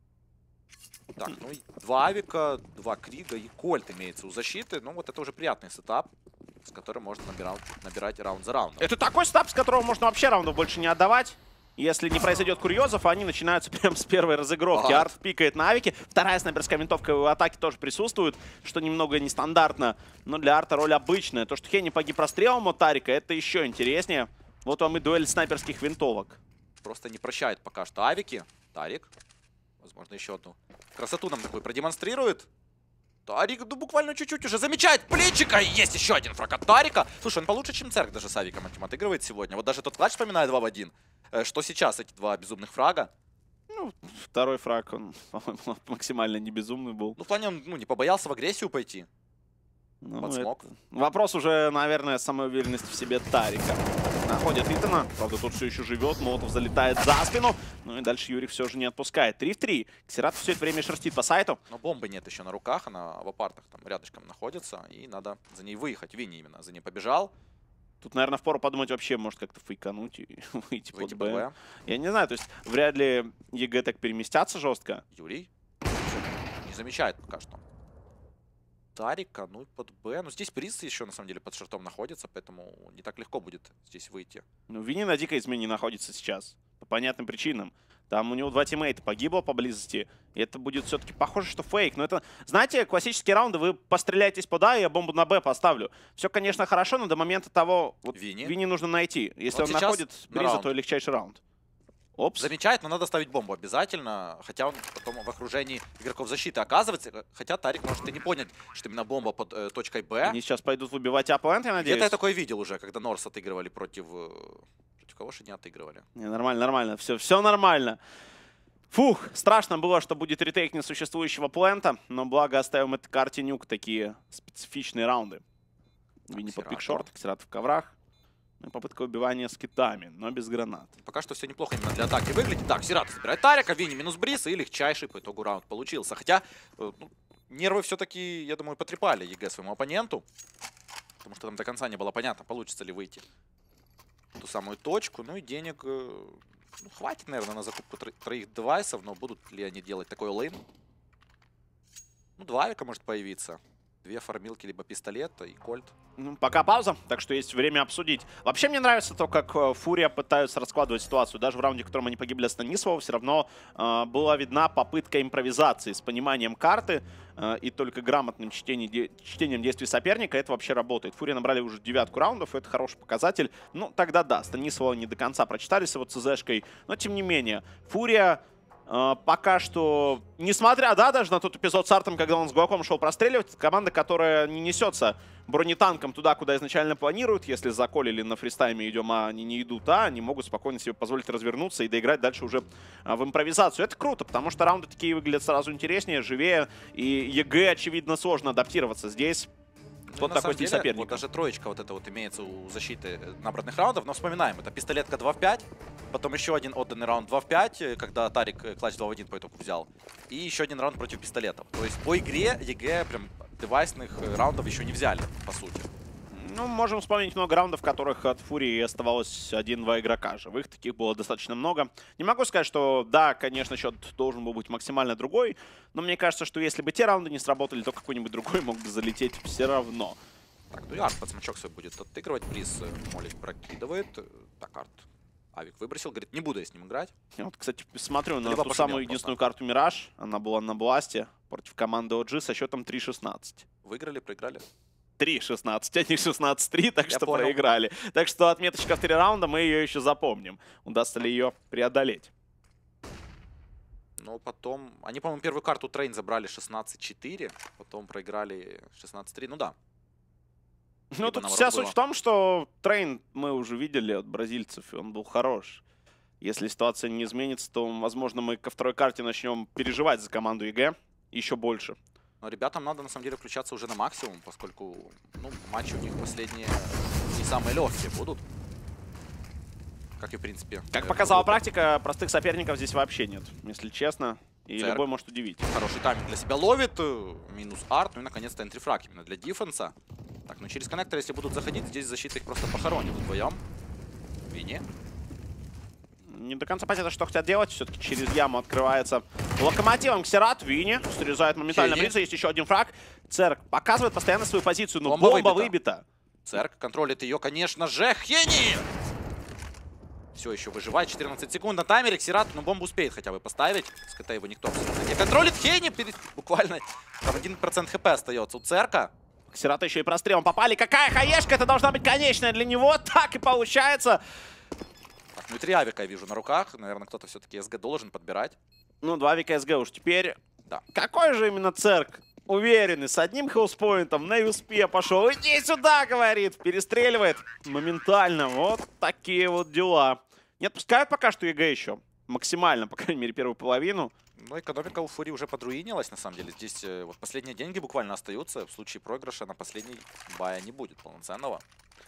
[SPEAKER 2] Так, ну и два авика, два крига и кольт имеется у защиты. Ну, вот это уже приятный сетап, с которым можно набирать, набирать раунд за раундом.
[SPEAKER 1] Это такой стап, с которого можно вообще раундов больше не отдавать. Если не произойдет курьезов, они начинаются прямо с первой разыгровки.
[SPEAKER 2] Ага.
[SPEAKER 1] Арт пикает на авике. Вторая снайперская винтовка в атаке тоже присутствует, что немного нестандартно. Но для Арта роль обычная. То, что Хенни погиб расстрелом от Тарика, это еще интереснее. Вот вам и дуэль снайперских винтовок.
[SPEAKER 2] Просто не прощает пока что авики. Тарик. Возможно, еще одну красоту нам такой продемонстрирует. Тарик, ну буквально чуть-чуть уже замечает плечика. И есть еще один фраг от Тарика. Слушай, он получше, чем Церк даже с авиком этим отыгрывает сегодня. Вот даже тот клатч вспоминает два в один. Э, что сейчас эти два безумных фрага?
[SPEAKER 1] Ну, второй фраг, он, по-моему, максимально не безумный был.
[SPEAKER 2] Ну, в плане он ну, не побоялся в агрессию пойти.
[SPEAKER 1] Ну,
[SPEAKER 2] Под смог.
[SPEAKER 1] это... Вопрос уже, наверное, самой уверенности в себе Тарика. Находит Итана. Правда, тот все еще живет. Молотов залетает за спину. Ну и дальше Юрий все же не отпускает. три в три. Ксерат все это время шерстит по сайту.
[SPEAKER 2] Но бомбы нет еще на руках. Она в апартах там рядышком находится. И надо за ней выехать. Винни именно за ней побежал.
[SPEAKER 1] Тут, наверное, впору подумать вообще, может как-то фейкануть и выйти,
[SPEAKER 2] Выйти
[SPEAKER 1] под
[SPEAKER 2] под
[SPEAKER 1] Б.
[SPEAKER 2] Б.
[SPEAKER 1] Я не знаю, то есть вряд ли ЕГЭ так переместятся жестко.
[SPEAKER 2] Юрий не замечает пока что Тарика, ну и под Б. Ну здесь Бриз еще на самом деле под шартом находится, поэтому не так легко будет здесь выйти.
[SPEAKER 1] Ну, Винни на дикой измене находится сейчас. По понятным причинам. Там у него два тиммейта погибло поблизости. И это будет все-таки похоже, что фейк. Но это, знаете, классические раунды. Вы постреляетесь по А, и я бомбу на Б поставлю. Все, конечно, хорошо, но до момента того... Вот
[SPEAKER 2] Винни.
[SPEAKER 1] Винни нужно найти. Если
[SPEAKER 2] Вот
[SPEAKER 1] он
[SPEAKER 2] сейчас
[SPEAKER 1] находит
[SPEAKER 2] на
[SPEAKER 1] Бриза,
[SPEAKER 2] раунд.
[SPEAKER 1] то легчайший раунд. Опс.
[SPEAKER 2] Замечает, но надо ставить бомбу обязательно. Хотя он потом в окружении игроков защиты оказывается. Хотя Тарик может и не понять, что именно бомба под э, точкой Б.
[SPEAKER 1] Они сейчас пойдут выбивать апоинт, я надеюсь.
[SPEAKER 2] Это я такое видел уже, когда Норс отыгрывали против... э, Против кого же не отыгрывали?
[SPEAKER 1] Не, нормально, нормально. Все, все нормально. Фух, страшно было, что будет ретейк несуществующего плента, но благо оставим этой карте нюк такие специфичные раунды. Винни под пикшорт, Ксерат в коврах. Ну и попытка убивания с китами, но без гранат.
[SPEAKER 2] Пока что все неплохо именно для атаки выглядит. Так, Сирата забирает Тарика, Винни минус Бриз, и легчайший по итогу раунд получился. Хотя, э, ну, нервы все-таки, я думаю, потрепали ЕГЭ своему оппоненту. Потому что там до конца не было понятно, получится ли выйти в ту самую точку. Ну и денег ну, хватит, наверное, на закупку тро троих девайсов. Но будут ли они делать такой лейн? Ну, два авика может появиться. Две фармилки, либо пистолет и кольт.
[SPEAKER 1] Ну, пока пауза, так что есть время обсудить. Вообще мне нравится то, как Фурия пытаются раскладывать ситуацию. Даже в раунде, в котором они погибли с Станиславом, все равно э, была видна попытка импровизации с пониманием карты э, и только грамотным чтением, де чтением действий соперника. Это вообще работает. Фурия набрали уже девятку раундов, это хороший показатель. Ну, тогда да, Станислава не до конца прочитали с его ЦЗшкой, но тем не менее. Фурия... Uh, пока что, несмотря, да, даже на тот эпизод с Артом, когда он с Гуаком шел простреливать, команда, которая не несется бронетанком туда, куда изначально планируют. Если за Коль или на фристайме идем, а они не идут, а они могут спокойно себе позволить развернуться и доиграть дальше уже uh, в импровизацию. Это круто, потому что раунды такие выглядят сразу интереснее, живее. И ЕГЭ, очевидно, сложно адаптироваться здесь.
[SPEAKER 2] Ну,
[SPEAKER 1] вот такой стиль
[SPEAKER 2] деле,
[SPEAKER 1] соперника.
[SPEAKER 2] Вот даже троечка вот это вот имеется у защиты набранных раундов. Но вспоминаем, это пистолетка два в пять. Потом еще один отданный раунд два в пять, когда Тарик клатч два в один по итогу взял. И еще один раунд против пистолетов. То есть по игре ЕГЭ прям девайсных раундов еще не взяли, по сути.
[SPEAKER 1] Ну, можем вспомнить много раундов, в которых от Фурии оставалось один-два игрока. Живых таких было достаточно много. Не могу сказать, что да, конечно, счет должен был быть максимально другой. Но мне кажется, что если бы те раунды не сработали, то какой-нибудь другой мог бы залететь все равно.
[SPEAKER 2] Так, ну и Арт под смачок свой будет отыгрывать. Приз Молик прокидывает. Так, Арт авик выбросил. Говорит, не буду я с ним играть.
[SPEAKER 1] Я вот, кстати, смотрю на
[SPEAKER 2] Либо
[SPEAKER 1] ту самую
[SPEAKER 2] просто.
[SPEAKER 1] единственную карту Мираж. Она была на Бласте против команды о джи со счетом три шестнадцать.
[SPEAKER 2] Выиграли, проиграли.
[SPEAKER 1] три шестнадцать, а не шестнадцать три, так
[SPEAKER 2] Я
[SPEAKER 1] что
[SPEAKER 2] понял.
[SPEAKER 1] проиграли. Так что отметочка в три раунда, мы ее еще запомним. Удастся ли ее преодолеть?
[SPEAKER 2] Но потом... Они, по-моему, первую карту Трейн забрали шестнадцать четыре. Потом проиграли шестнадцать три. Ну да.
[SPEAKER 1] Ну,
[SPEAKER 2] Либо
[SPEAKER 1] тут
[SPEAKER 2] наоборот
[SPEAKER 1] вся
[SPEAKER 2] было.
[SPEAKER 1] суть в том, что Трейн мы уже видели от бразильцев, и он был хорош. Если ситуация не изменится, то, возможно, мы ко второй карте начнем переживать за команду ЕГЭ еще больше.
[SPEAKER 2] Но ребятам надо, на самом деле, включаться уже на максимум, поскольку ну, матчи у них последние не самые легкие будут. Как и, в принципе...
[SPEAKER 1] Как показала практика, простых соперников здесь вообще нет, если честно. И
[SPEAKER 2] Церк.
[SPEAKER 1] любой может удивить.
[SPEAKER 2] Хороший тайминг для себя ловит. Минус арт. Ну и, наконец-то, энтрифраг именно для диффенса. Так, ну через коннектор, если будут заходить, здесь защита их просто похоронит вдвоем. Винни.
[SPEAKER 1] Не до конца понятно, что хотят делать. Все-таки через яму открывается локомотивом Ксерат. Винни срезает моментально
[SPEAKER 2] Хейни.
[SPEAKER 1] Брица. Есть еще один фраг. Церк показывает постоянно свою позицию, но
[SPEAKER 2] Бомба
[SPEAKER 1] бомба,
[SPEAKER 2] выбита.
[SPEAKER 1] выбита.
[SPEAKER 2] Церк контролит ее, конечно же. Хейни! Все еще выживает. четырнадцать секунд на таймере. Ксерат, ну, бомбу успеет хотя бы поставить. С КТ его никто абсолютно не контролит. Хейни перед... буквально там один процент хп остается у Церка.
[SPEAKER 1] Ксерата еще и прострелом попали. Какая хаешка! Это должна быть конечная для него. Так и получается.
[SPEAKER 2] Так, ну и три авика я вижу на руках. Наверное, кто-то все-таки СГ должен подбирать.
[SPEAKER 1] Ну, два вика СГ уж теперь.
[SPEAKER 2] Да.
[SPEAKER 1] Какой же именно Церк? Уверенный, с одним хелспоинтом на юспе пошел. Иди сюда, говорит. Перестреливает моментально. Вот такие вот дела. Не отпускают пока что ЕГЭ еще. Максимально, по крайней мере, первую половину.
[SPEAKER 2] Ну, экономика у Фури уже подруинилась, на самом деле. Здесь э, вот последние деньги буквально остаются. В случае проигрыша на последний бая не будет полноценного.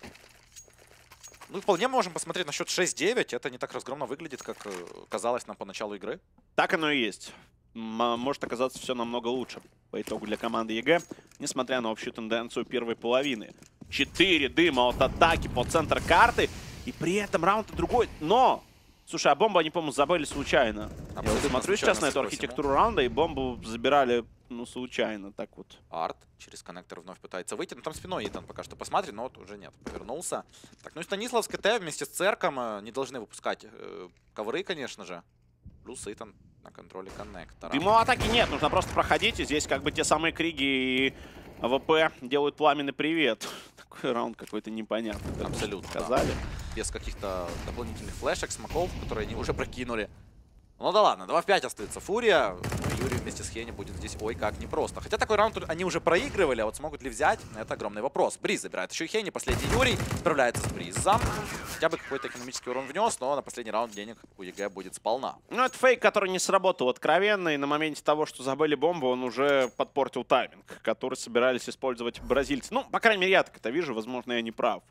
[SPEAKER 2] Ну, и вполне можем посмотреть на счет шесть девять. Это не так разгромно выглядит, как э, казалось нам по началу игры.
[SPEAKER 1] Так оно и есть. М может оказаться все намного лучше по итогу для команды ЕГЭ, несмотря на общую тенденцию первой половины. Четыре дыма от атаки по центр карты, и при этом раунд другой. Но, слушай, а бомбу они, по-моему, забыли случайно. Я вот смотрю сейчас на эту архитектуру раунда, и бомбу забирали, ну, случайно, так вот.
[SPEAKER 2] Арт через коннектор вновь пытается выйти. Ну, там спиной Итан пока что посмотрит, но вот уже нет, повернулся. Так, ну и Станислав с КТ вместе с Церком э, не должны выпускать э, ковры, конечно же. Плюс Итан на контроле коннектора.
[SPEAKER 1] Дымов атаки нет, нужно просто проходить, и здесь как бы те самые Криги и АВП делают пламенный привет. Такой раунд какой-то непонятный.
[SPEAKER 2] Абсолютно,
[SPEAKER 1] сказали.
[SPEAKER 2] Да. Без каких-то дополнительных флешек, смоков, которые они уже прокинули. Ну да ладно, два в пять остается Фурия. Юрий вместе с Хейни будет здесь ой как непросто. Хотя такой раунд они уже проигрывали, а вот смогут ли взять, это огромный вопрос. Бриз забирает еще и Хейни, последний Юрий справляется с Бризом. Хотя бы какой-то экономический урон внес, но на последний раунд денег у ЕГЭ будет сполна.
[SPEAKER 1] Ну это фейк, который не сработал откровенно, и на моменте того, что забыли бомбу, он уже подпортил тайминг, который собирались использовать бразильцы. Ну, по крайней мере, я так это вижу, возможно, я не прав.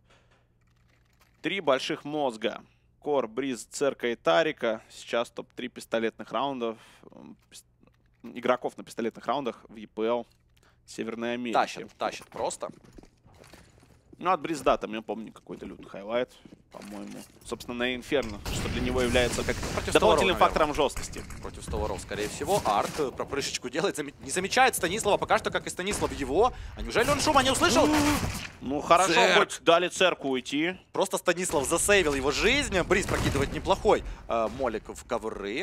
[SPEAKER 1] Три больших мозга. Кор, Бриз, Церка и Тарика. Сейчас топ три пистолетных раундов. Игроков на пистолетных раундах в ЕПЛ. Северной Америки.
[SPEAKER 2] Тащит, тащит просто.
[SPEAKER 1] Ну, от Бриз, да, там, я помню, какой-то лютый хайлайт, по-моему. Собственно, на Инферно, что для него является как
[SPEAKER 2] Против
[SPEAKER 1] дополнительным
[SPEAKER 2] Столаров,
[SPEAKER 1] фактором жесткости.
[SPEAKER 2] Против Столаров, скорее всего. Арт пропрышечку делает, зам... не замечает Станислава, пока что, как и Станислав его. А неужели он шума не услышал?
[SPEAKER 1] Ну, хорошо,
[SPEAKER 2] Церк.
[SPEAKER 1] хоть дали Церку уйти.
[SPEAKER 2] Просто Станислав засейвил его жизнь. Бриз прокидывает неплохой э, молик в ковры.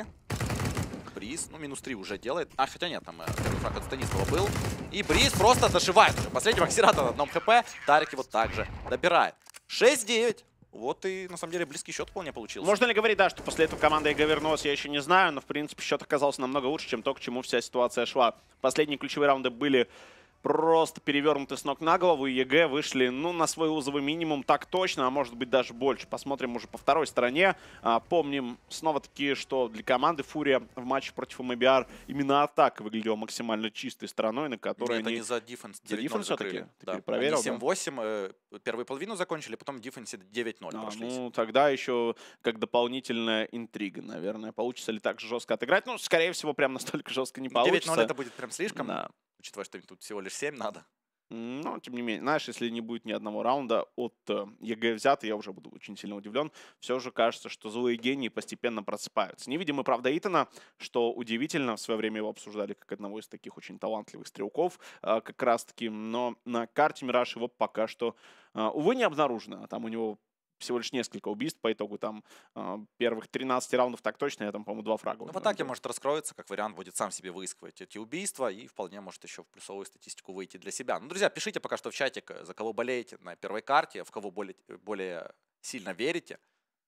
[SPEAKER 2] Бриз, ну, минус три уже делает. А, хотя нет, там э, первый фраг от Станислава был. И Бриз просто дошивает уже. Последнего Ксерата на одном хп. Тарик его также добирает. шесть девять. Вот и, на самом деле, близкий счет вполне получился.
[SPEAKER 1] Можно ли говорить, да, что после этого команда ЕГЭ вернулась, я еще не знаю, но, в принципе, счет оказался намного лучше, чем то, к чему вся ситуация шла. Последние ключевые раунды были просто перевернуты с ног на голову, и ЕГЭ вышли, ну, на свой узовый минимум так точно, а может быть даже больше. Посмотрим уже по второй стороне. А, помним снова-таки, что для команды Фурия в матче против эм би ар именно атака выглядела максимально чистой стороной, на которой
[SPEAKER 2] Нет,
[SPEAKER 1] они...
[SPEAKER 2] они за дефенс
[SPEAKER 1] За дефенс все-таки? Ты
[SPEAKER 2] да.
[SPEAKER 1] проверил,
[SPEAKER 2] семь восемь, э, первую половину закончили, потом в дефенсе девять ноль
[SPEAKER 1] А,
[SPEAKER 2] прошлись.
[SPEAKER 1] ну, тогда еще как дополнительная интрига, наверное. Получится ли так же жестко отыграть? Ну, скорее всего, прям настолько жестко не получится.
[SPEAKER 2] девять ноль это будет прям слишком,
[SPEAKER 1] Да.
[SPEAKER 2] учитывая, что им тут всего лишь семь надо.
[SPEAKER 1] Но, тем не менее, знаешь, если не будет ни одного раунда от э, ЕГЭ взято, я уже буду очень сильно удивлен. Все же кажется, что злые гении постепенно просыпаются. Не видим мы, правда, Итана, что удивительно. В свое время его обсуждали как одного из таких очень талантливых стрелков, э, как раз-таки. Но на карте Мираж его пока что, э, увы, не обнаружено. Там у него всего лишь несколько убийств по итогу там э, первых тринадцати раундов так точно, я там, по-моему, два фрага.
[SPEAKER 2] Ну, в атаке, может, раскроется, как вариант, будет сам себе выискивать эти убийства и вполне может еще в плюсовую статистику выйти для себя. Ну, друзья, пишите пока что в чатик, за кого болеете на первой карте, в кого более, более сильно верите.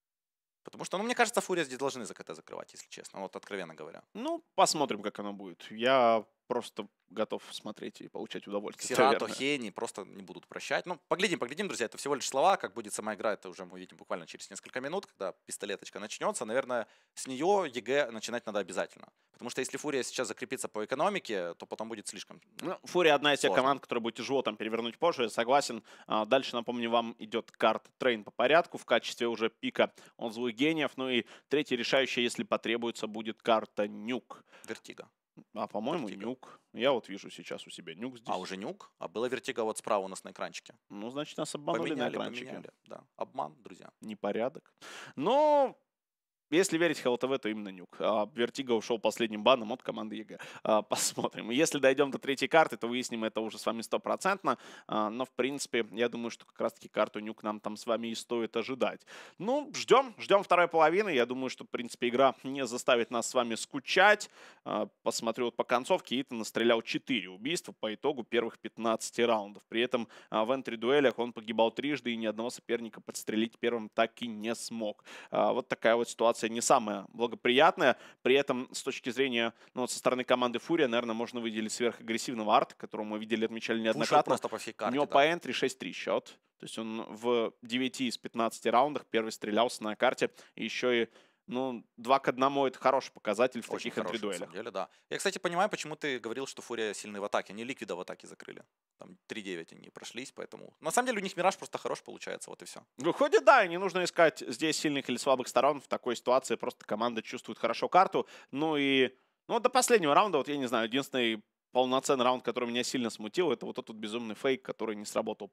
[SPEAKER 2] Потому что, ну, мне кажется, Фурия здесь должны за КТ закрывать, если честно, вот откровенно говоря.
[SPEAKER 1] Ну, посмотрим, как оно будет. Я просто готов смотреть и получать удовольствие.
[SPEAKER 2] Ксерато, Хени просто не будут прощать. Ну, поглядим, поглядим, друзья, это всего лишь слова. Как будет сама игра, это уже мы увидим буквально через несколько минут, когда пистолеточка начнется. Наверное, с нее ЕГЭ начинать надо обязательно. Потому что если Фурия сейчас закрепится по экономике, то потом будет слишком...
[SPEAKER 1] Ну, Фурия одна из тех
[SPEAKER 2] сложно.
[SPEAKER 1] команд, которая будет тяжело там перевернуть позже, я согласен. А, дальше, напомню, вам идет карта Трейн по порядку в качестве уже пика он злых гениев. Ну и третья решающая, если потребуется, будет карта Нюк.
[SPEAKER 2] Вертига.
[SPEAKER 1] А, по-моему,
[SPEAKER 2] Вертига.
[SPEAKER 1] Нюк. Я вот вижу сейчас у себя Нюк здесь.
[SPEAKER 2] А, уже Нюк? А было Вертига вот справа у нас на экранчике.
[SPEAKER 1] Ну, значит, нас обманули
[SPEAKER 2] Поменяли,
[SPEAKER 1] на экранчике.
[SPEAKER 2] поменяли. Да, обман, друзья.
[SPEAKER 1] Непорядок. Но... Если верить ХЛТВ, то именно Нюк. А, Вертига ушел последним баном от команды ЕГЭ. А, посмотрим. Если дойдем до третьей карты, то выясним это уже с вами стопроцентно. А, но, в принципе, я думаю, что как раз-таки карту Нюк нам там с вами и стоит ожидать. Ну, ждем. Ждем второй половины. Я думаю, что, в принципе, игра не заставит нас с вами скучать. А, посмотрю вот по концовке. Итан настрелял четыре убийства по итогу первых пятнадцати раундов. При этом а, в энтри-дуэлях он погибал трижды и ни одного соперника подстрелить первым так и не смог. А, вот такая вот ситуация не самая благоприятная. При этом, с точки зрения, ну, вот со стороны команды Фурия, наверное, можно выделить сверхагрессивного арта, которого мы видели, отмечали неоднократно.
[SPEAKER 2] Просто по всей карте,
[SPEAKER 1] У него
[SPEAKER 2] да.
[SPEAKER 1] по энтри шесть три счет. То есть он в девяти из пятнадцати раундах первый стрелялся на карте. И еще и, ну, два к одному это хороший показатель в
[SPEAKER 2] Очень
[SPEAKER 1] таких
[SPEAKER 2] хороший, на
[SPEAKER 1] энтри-дуэлях.
[SPEAKER 2] самом деле, да. Я, кстати, понимаю, почему ты говорил, что Фурия сильный в атаке. Они Ликвида в атаке закрыли. Там три девять они прошлись, поэтому... На самом деле у них Мираж просто хорош получается, вот и все.
[SPEAKER 1] Выходит, да, и не нужно искать здесь сильных или слабых сторон. В такой ситуации просто команда чувствует хорошо карту. Ну и, ну, до последнего раунда, вот я не знаю, единственный полноценный раунд, который меня сильно смутил, это вот тот вот безумный фейк, который не сработал.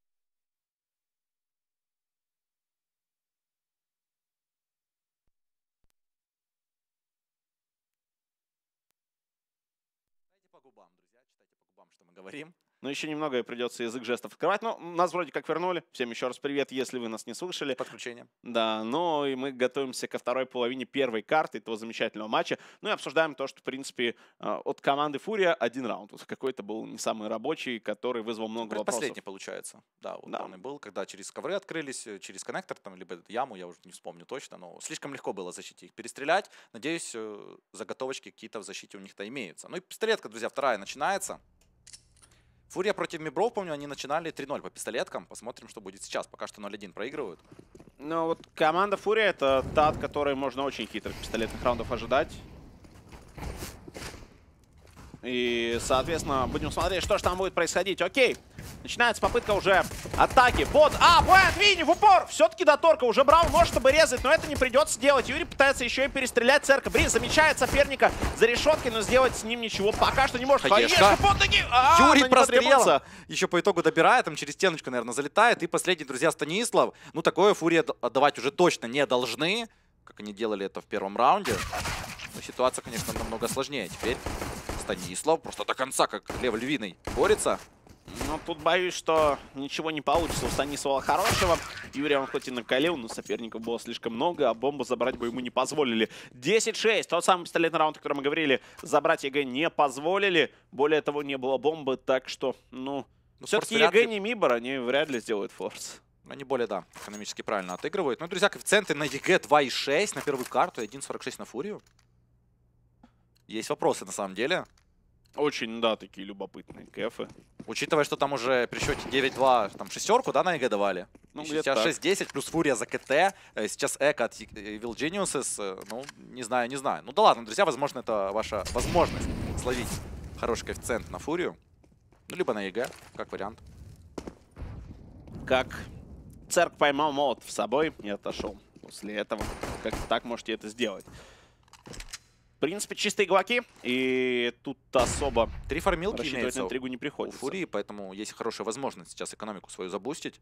[SPEAKER 2] Читайте по губам, друзья, читайте по губам, что мы говорим.
[SPEAKER 1] Но еще немного и придется язык жестов открывать. Но нас вроде как вернули. Всем еще раз привет, если вы нас не слышали.
[SPEAKER 2] Подключение.
[SPEAKER 1] Да, ну и мы готовимся ко второй половине первой карты этого замечательного матча. Ну и обсуждаем то, что, в принципе, от команды Фурия один раунд. Вот какой-то был не самый рабочий, который вызвал много вопросов.
[SPEAKER 2] Предпоследний получается. Да, вот
[SPEAKER 1] Да.
[SPEAKER 2] он и был, когда через ковры открылись, через коннектор, там, либо яму, я уже не вспомню точно, но слишком легко было защите их перестрелять. Надеюсь, э, заготовочки какие-то в защите у них-то имеются. Ну и пистолетка, друзья, вторая начинается. Фурия против Мибров, помню, они начинали три ноль по пистолеткам. Посмотрим, что будет сейчас. Пока что ноль один проигрывают.
[SPEAKER 1] Ну вот команда Фурия — это та, от которой можно очень хитрых пистолетных раундов ожидать. И, соответственно, будем смотреть, что же там будет происходить. Окей. Начинается попытка уже атаки под... А, Point Винни в упор! Все-таки до торка уже брал нож, чтобы резать, но это не придется делать. Юрий пытается еще и перестрелять Церка. Бриз замечает соперника за решеткой, но сделать с ним ничего пока что не может.
[SPEAKER 2] Хаешка.
[SPEAKER 1] Под ноги! А,
[SPEAKER 2] Юрий прострелился. Еще по итогу добирает, там через стеночку, наверное, залетает. И последний, друзья, Станислав. Ну, такое Фурия отдавать уже точно не должны, как они делали это в первом раунде. Но ситуация, конечно, намного сложнее. Теперь Станислав просто до конца, как Лев Львиный, борется.
[SPEAKER 1] Ну, тут боюсь, что ничего не получится у Станислава хорошего. Юрий он хоть и накалил, но соперников было слишком много, а бомбу забрать бы ему не позволили. десять шесть. Тот самый пистолетный раунд, о котором мы говорили, забрать ЕГЭ не позволили. Более того, не было бомбы, так что, ну... ну все-таки ЕГЭ не Мибор, они вряд ли сделают форс.
[SPEAKER 2] Они более, да, экономически правильно отыгрывают. Ну, друзья, коэффициенты на ЕГЭ два и шесть на первую карту и один сорок шесть на Фурию. Есть вопросы, на самом деле.
[SPEAKER 1] Очень, да, такие любопытные кэфы.
[SPEAKER 2] Учитывая, что там уже при счете девять два, там шестерку, да, на ЕГЭ давали? Ну, сейчас шесть десять плюс Фурия за КТ. Сейчас Эко от Evil Geniuses. Ну, не знаю, не знаю. Ну да ладно, друзья, возможно, это ваша возможность словить хороший коэффициент на Фурию. Ну, либо на ЕГЭ, как вариант.
[SPEAKER 1] Как Церк поймал молот в собой и отошел. После этого, как так можете это сделать. В принципе, чистые игроки, и тут особо
[SPEAKER 2] три фармилки
[SPEAKER 1] рассчитывать
[SPEAKER 2] имеется
[SPEAKER 1] на интригу не приходится.
[SPEAKER 2] У Фурии, поэтому есть хорошая возможность сейчас экономику свою забустить.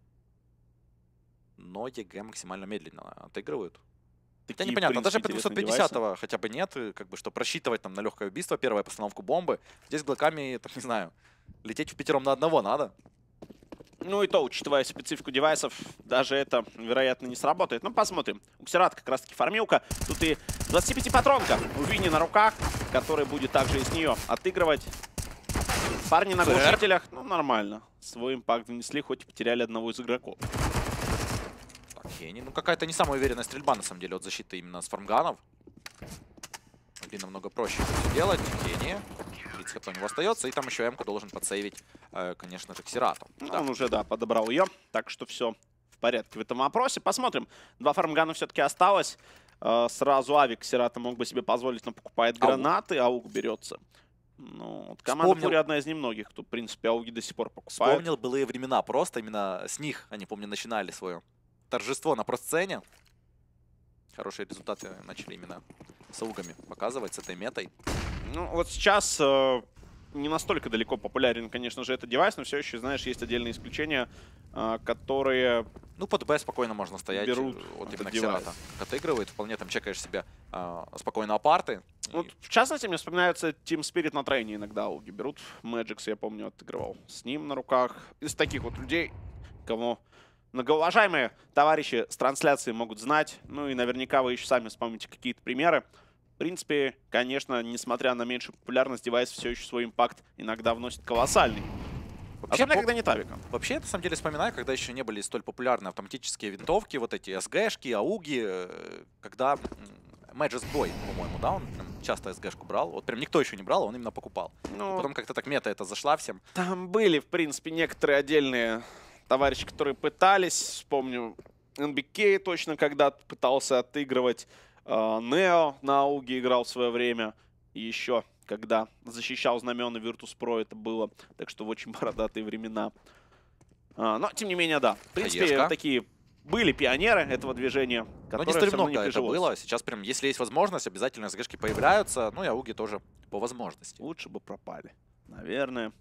[SPEAKER 2] Но ЕГЭ максимально медленно отыгрывают. Хотя непонятно, даже по двухсот пятидесятого хотя бы нет, как бы, что просчитывать там на легкое убийство, первое постановку бомбы. Здесь глоками, так не знаю, лететь в пятером на одного надо.
[SPEAKER 1] Ну и то, учитывая специфику девайсов, даже это, вероятно, не сработает. Ну, посмотрим. У Ксерата как раз-таки фармилка. Тут и двадцатипятипатронка у Винни на руках, который будет также и с нее отыгрывать. Парни на глушителях, ну, нормально. Свой импакт внесли, хоть и потеряли одного из игроков.
[SPEAKER 2] Так, Хени, ну какая-то не самая уверенная стрельба, на самом деле, от защиты именно с фармганов. Могли намного проще это все делать. Хени. тридцать хп у него остается, и там еще М-ку должен подсейвить, э, конечно же, Ксерату.
[SPEAKER 1] Ну,
[SPEAKER 2] да.
[SPEAKER 1] Он уже, да, подобрал ее, так что все в порядке в этом вопросе. Посмотрим. Два фармгана все-таки осталось. Э, сразу Авик Ксерата мог бы себе позволить, но покупает гранаты, Ауг берется. Ну, вот команда
[SPEAKER 2] Вспомнил...
[SPEAKER 1] Фурия одна из немногих, кто, в принципе, Ауги до сих пор покупает.
[SPEAKER 2] Вспомнил былые времена, просто именно с них они, помню, начинали свое торжество на просцене. Хорошие результаты начали именно с аугами показывать, с этой метой.
[SPEAKER 1] Ну, вот сейчас э, не настолько далеко популярен, конечно же, этот девайс, но все еще, знаешь, есть отдельные исключения, э, которые...
[SPEAKER 2] Ну, под Б спокойно можно стоять.
[SPEAKER 1] Берут
[SPEAKER 2] вот именно Ксерата отыгрывает. Вполне там чекаешь себе э, спокойно апарты.
[SPEAKER 1] Вот,
[SPEAKER 2] и...
[SPEAKER 1] В частности, мне вспоминается Team Spirit на трейне иногда ауги берут. Мэджикс, я помню, отыгрывал с ним на руках. Из таких вот людей, кого многоуважаемые товарищи с трансляции могут знать. Ну и наверняка вы еще сами вспомните какие-то примеры. В принципе, конечно, несмотря на меньшую популярность, девайс все еще свой импакт иногда вносит колоссальный.
[SPEAKER 2] Вообще,
[SPEAKER 1] Особенно, когда не Тавиком.
[SPEAKER 2] Вообще, я на самом деле вспоминаю, когда еще не были столь популярны автоматические винтовки, вот эти СГшки, ауги, когда Magic Boy, по-моему, да, он прям часто СГшку брал. Вот прям никто еще не брал, он именно покупал. Ну, потом как-то так мета это зашла всем.
[SPEAKER 1] Там были, в принципе, некоторые отдельные товарищи, которые пытались. Вспомню, эн би кей точно когда-то пытался отыгрывать. Нео на ауге играл в свое время. И еще, когда защищал знамена Virtus.pro, это было. Так что в очень бородатые времена. Но, тем не менее, да. В принципе,
[SPEAKER 2] Хаешка.
[SPEAKER 1] Такие были пионеры этого движения.
[SPEAKER 2] Но не столь много это было. Сейчас прям, если есть возможность, обязательно СГшки появляются. Ну и ауги тоже по возможности.
[SPEAKER 1] Лучше бы пропали, наверное.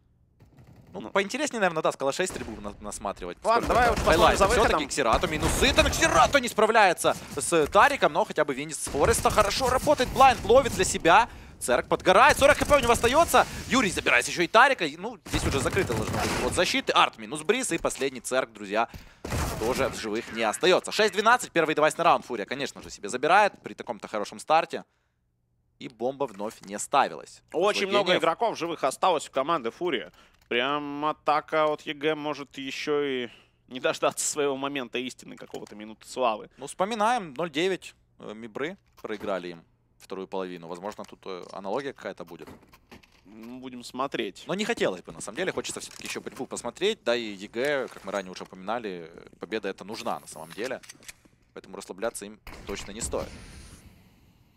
[SPEAKER 2] Ну, ну, поинтереснее, наверное, да, с Калашей стрельбу на насматривать.
[SPEAKER 1] Ладно, давай уж посмотрим за выходом.
[SPEAKER 2] Все-таки Ксерату минусы. Там Ксерату не справляется с Тариком, но хотя бы Винис с Фореста хорошо работает. Блайнд ловит для себя. Церк подгорает. сорок хп у него остается. Юрий забирает еще и Тарика. Ну, здесь уже закрыто должно быть от защиты. Арт минус Бриз. И последний Церк, друзья, тоже в живых не остается. шесть двенадцать. Первый девайсный раунд Фурия, конечно же, себе забирает при таком-то хорошем старте. И бомба вновь не ставилась.
[SPEAKER 1] Очень много игроков живых осталось у команды Фурия. Прям атака от ЕГЭ может еще и не дождаться своего момента истины, какого-то минуты славы.
[SPEAKER 2] Ну, вспоминаем, ноль девять Мибры проиграли им вторую половину. Возможно, тут аналогия какая-то будет.
[SPEAKER 1] Ну, будем смотреть.
[SPEAKER 2] Но не хотелось бы, на самом деле. Хочется все-таки еще борьбу посмотреть. Да и ЕГЭ, как мы ранее уже упоминали, победа это нужна на самом деле. Поэтому расслабляться им точно не стоит.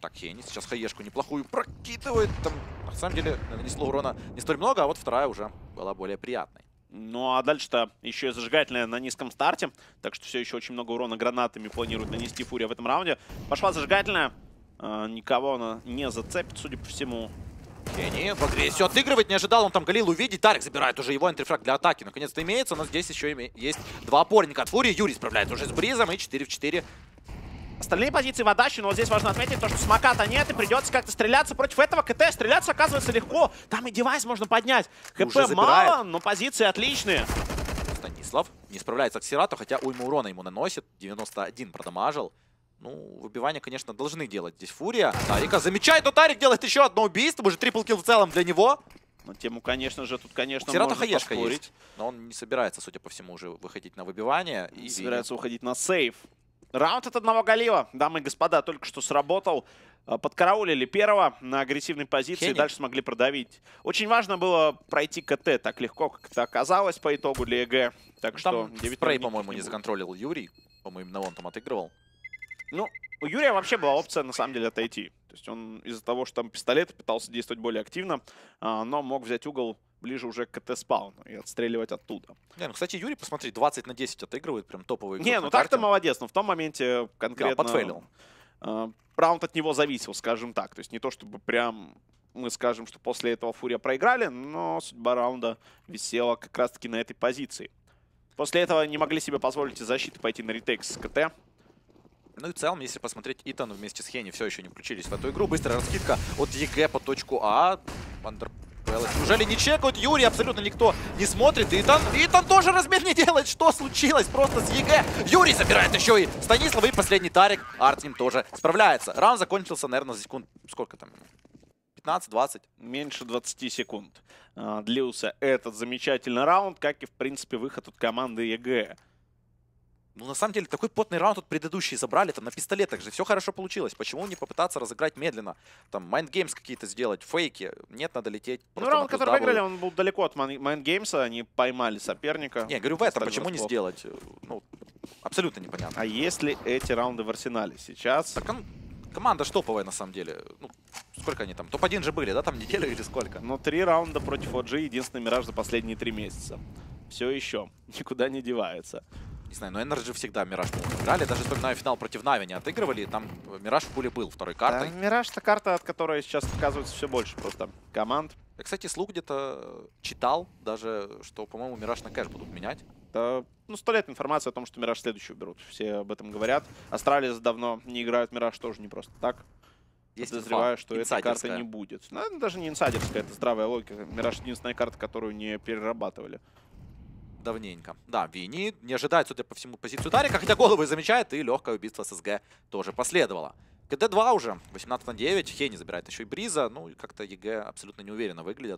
[SPEAKER 2] Так, Хенни сейчас хаешку неплохую прокидывает. Там, на самом деле, нанесло урона не столь много, а вот вторая уже была более приятной.
[SPEAKER 1] Ну а дальше-то еще и зажигательная на низком старте. Так что все еще очень много урона гранатами планирует нанести Фурия в этом раунде. Пошла зажигательная. А, никого она не зацепит, судя по всему.
[SPEAKER 2] Хенни в агрессию отыгрывает, не ожидал он там Галил увидеть. Тарик забирает уже его энтрифраг для атаки. Наконец-то имеется, но здесь еще есть два опорника от Фурии. Юрий справляется уже с Бризом и четыре в четыре.
[SPEAKER 1] Остальные позиции в отдаче, но вот здесь важно отметить то, что смока-то нет, и придется как-то стреляться против этого КТ. Стреляться оказывается легко. Там и девайс можно поднять. ХП мало, но позиции отличные.
[SPEAKER 2] Станислав не справляется к Сирату, хотя уйму урона ему наносит. девяносто один продамажил. Ну, выбивание, конечно, должны делать здесь Фурия. Тарика замечает, но Тарик делает еще одно убийство. Уже трипл-килл в целом для него.
[SPEAKER 1] Но тему, конечно же, тут, конечно,
[SPEAKER 2] Сирату
[SPEAKER 1] можно
[SPEAKER 2] хаешка
[SPEAKER 1] поспорить.
[SPEAKER 2] есть, но он не собирается, судя по всему, уже выходить на выбивание.
[SPEAKER 1] И собирается Виня. уходить на сейв. Раунд от одного Галила, дамы и господа, только что сработал. Подкараулили первого на агрессивной позиции,
[SPEAKER 2] Хенни.
[SPEAKER 1] Дальше смогли продавить. Очень важно было пройти КТ так легко, как это оказалось по итогу для ЕГЭ. Так
[SPEAKER 2] ну,
[SPEAKER 1] что
[SPEAKER 2] там спрей, по-моему, не законтролил Юрий. По-моему, именно он там отыгрывал.
[SPEAKER 1] Ну, у Юрия вообще была опция, на самом деле, отойти. То есть он из-за того, что там пистолет, пытался действовать более активно, но мог взять угол ближе уже к КТ-спауну и отстреливать оттуда.
[SPEAKER 2] Не, ну, кстати, Юрий, посмотри, двадцать на десять отыгрывает, прям топовый.
[SPEAKER 1] Не, ну так-то молодец, но в том моменте конкретно...
[SPEAKER 2] Да, подфейлил.
[SPEAKER 1] Э, раунд от него зависел, скажем так. То есть не то, чтобы прям мы скажем, что после этого Фурия проиграли, но судьба раунда висела как раз-таки на этой позиции. После этого не могли себе позволить из защиты пойти на ретейк с КТ.
[SPEAKER 2] Ну и в целом, если посмотреть, Итан вместе с Хенни все еще не включились в эту игру. Быстрая раскидка от ЕГЭ по точку А. Вандер... Неужели не чекают? Юрий абсолютно никто не смотрит. Итан, Итан тоже размен не делает. Что случилось просто с ЕГЭ? Юрий забирает еще и Станислав, и последний Тарик. Арт с ним тоже справляется. Раунд закончился, наверное, за секунд... Сколько там? пятнадцать-двадцать?
[SPEAKER 1] Меньше двадцати секунд а, длился этот замечательный раунд, как и, в принципе, выход от команды ЕГЭ.
[SPEAKER 2] Ну, на самом деле, такой потный раунд тут предыдущий забрали, там на пистолетах же все хорошо получилось. Почему не попытаться разыграть медленно? Там, майндгеймс какие-то сделать, фейки. Нет, надо лететь.
[SPEAKER 1] Ну, раунд, который выиграли, он был далеко от майндгеймса, они поймали соперника.
[SPEAKER 2] Не, говорю, в этом почему не сделать? Ну, абсолютно непонятно.
[SPEAKER 1] А если эти раунды в арсенале сейчас?
[SPEAKER 2] Так он... Команда штоповая, на самом деле. Ну, сколько они там? топ один же были, да, там неделю или сколько?
[SPEAKER 1] Ну, три раунда против о джи, единственный Мираж за последние три месяца. Все еще, никуда не девается.
[SPEAKER 2] Не знаю, но Энерджи всегда Мираж играли. Даже вспоминаю, финал против Нави не отыгрывали. Там Мираж в пуле был второй картой.
[SPEAKER 1] Да, Мираж — это карта, от которой сейчас оказывается все больше просто команд.
[SPEAKER 2] Я, кстати, слух где-то читал даже, что, по-моему, Мираж на кэш будут менять.
[SPEAKER 1] Да, ну, сто лет информации о том, что Мираж следующий берут. Все об этом говорят. Астралис давно не играют Мираж тоже не просто так.
[SPEAKER 2] Есть
[SPEAKER 1] Подозреваю, что этой карты не будет. Ну, это даже не инсайдерская, это здравая логика. Мираж — единственная карта, которую не перерабатывали.
[SPEAKER 2] Давненько. Да, Винни не ожидает, судя по всему, позицию Тарика, хотя головы замечает, и легкое убийство с СГ тоже последовало. КД два уже, восемнадцать на девять, Хенни забирает еще и Бриза, ну и как-то ЕГЭ абсолютно неуверенно выглядят.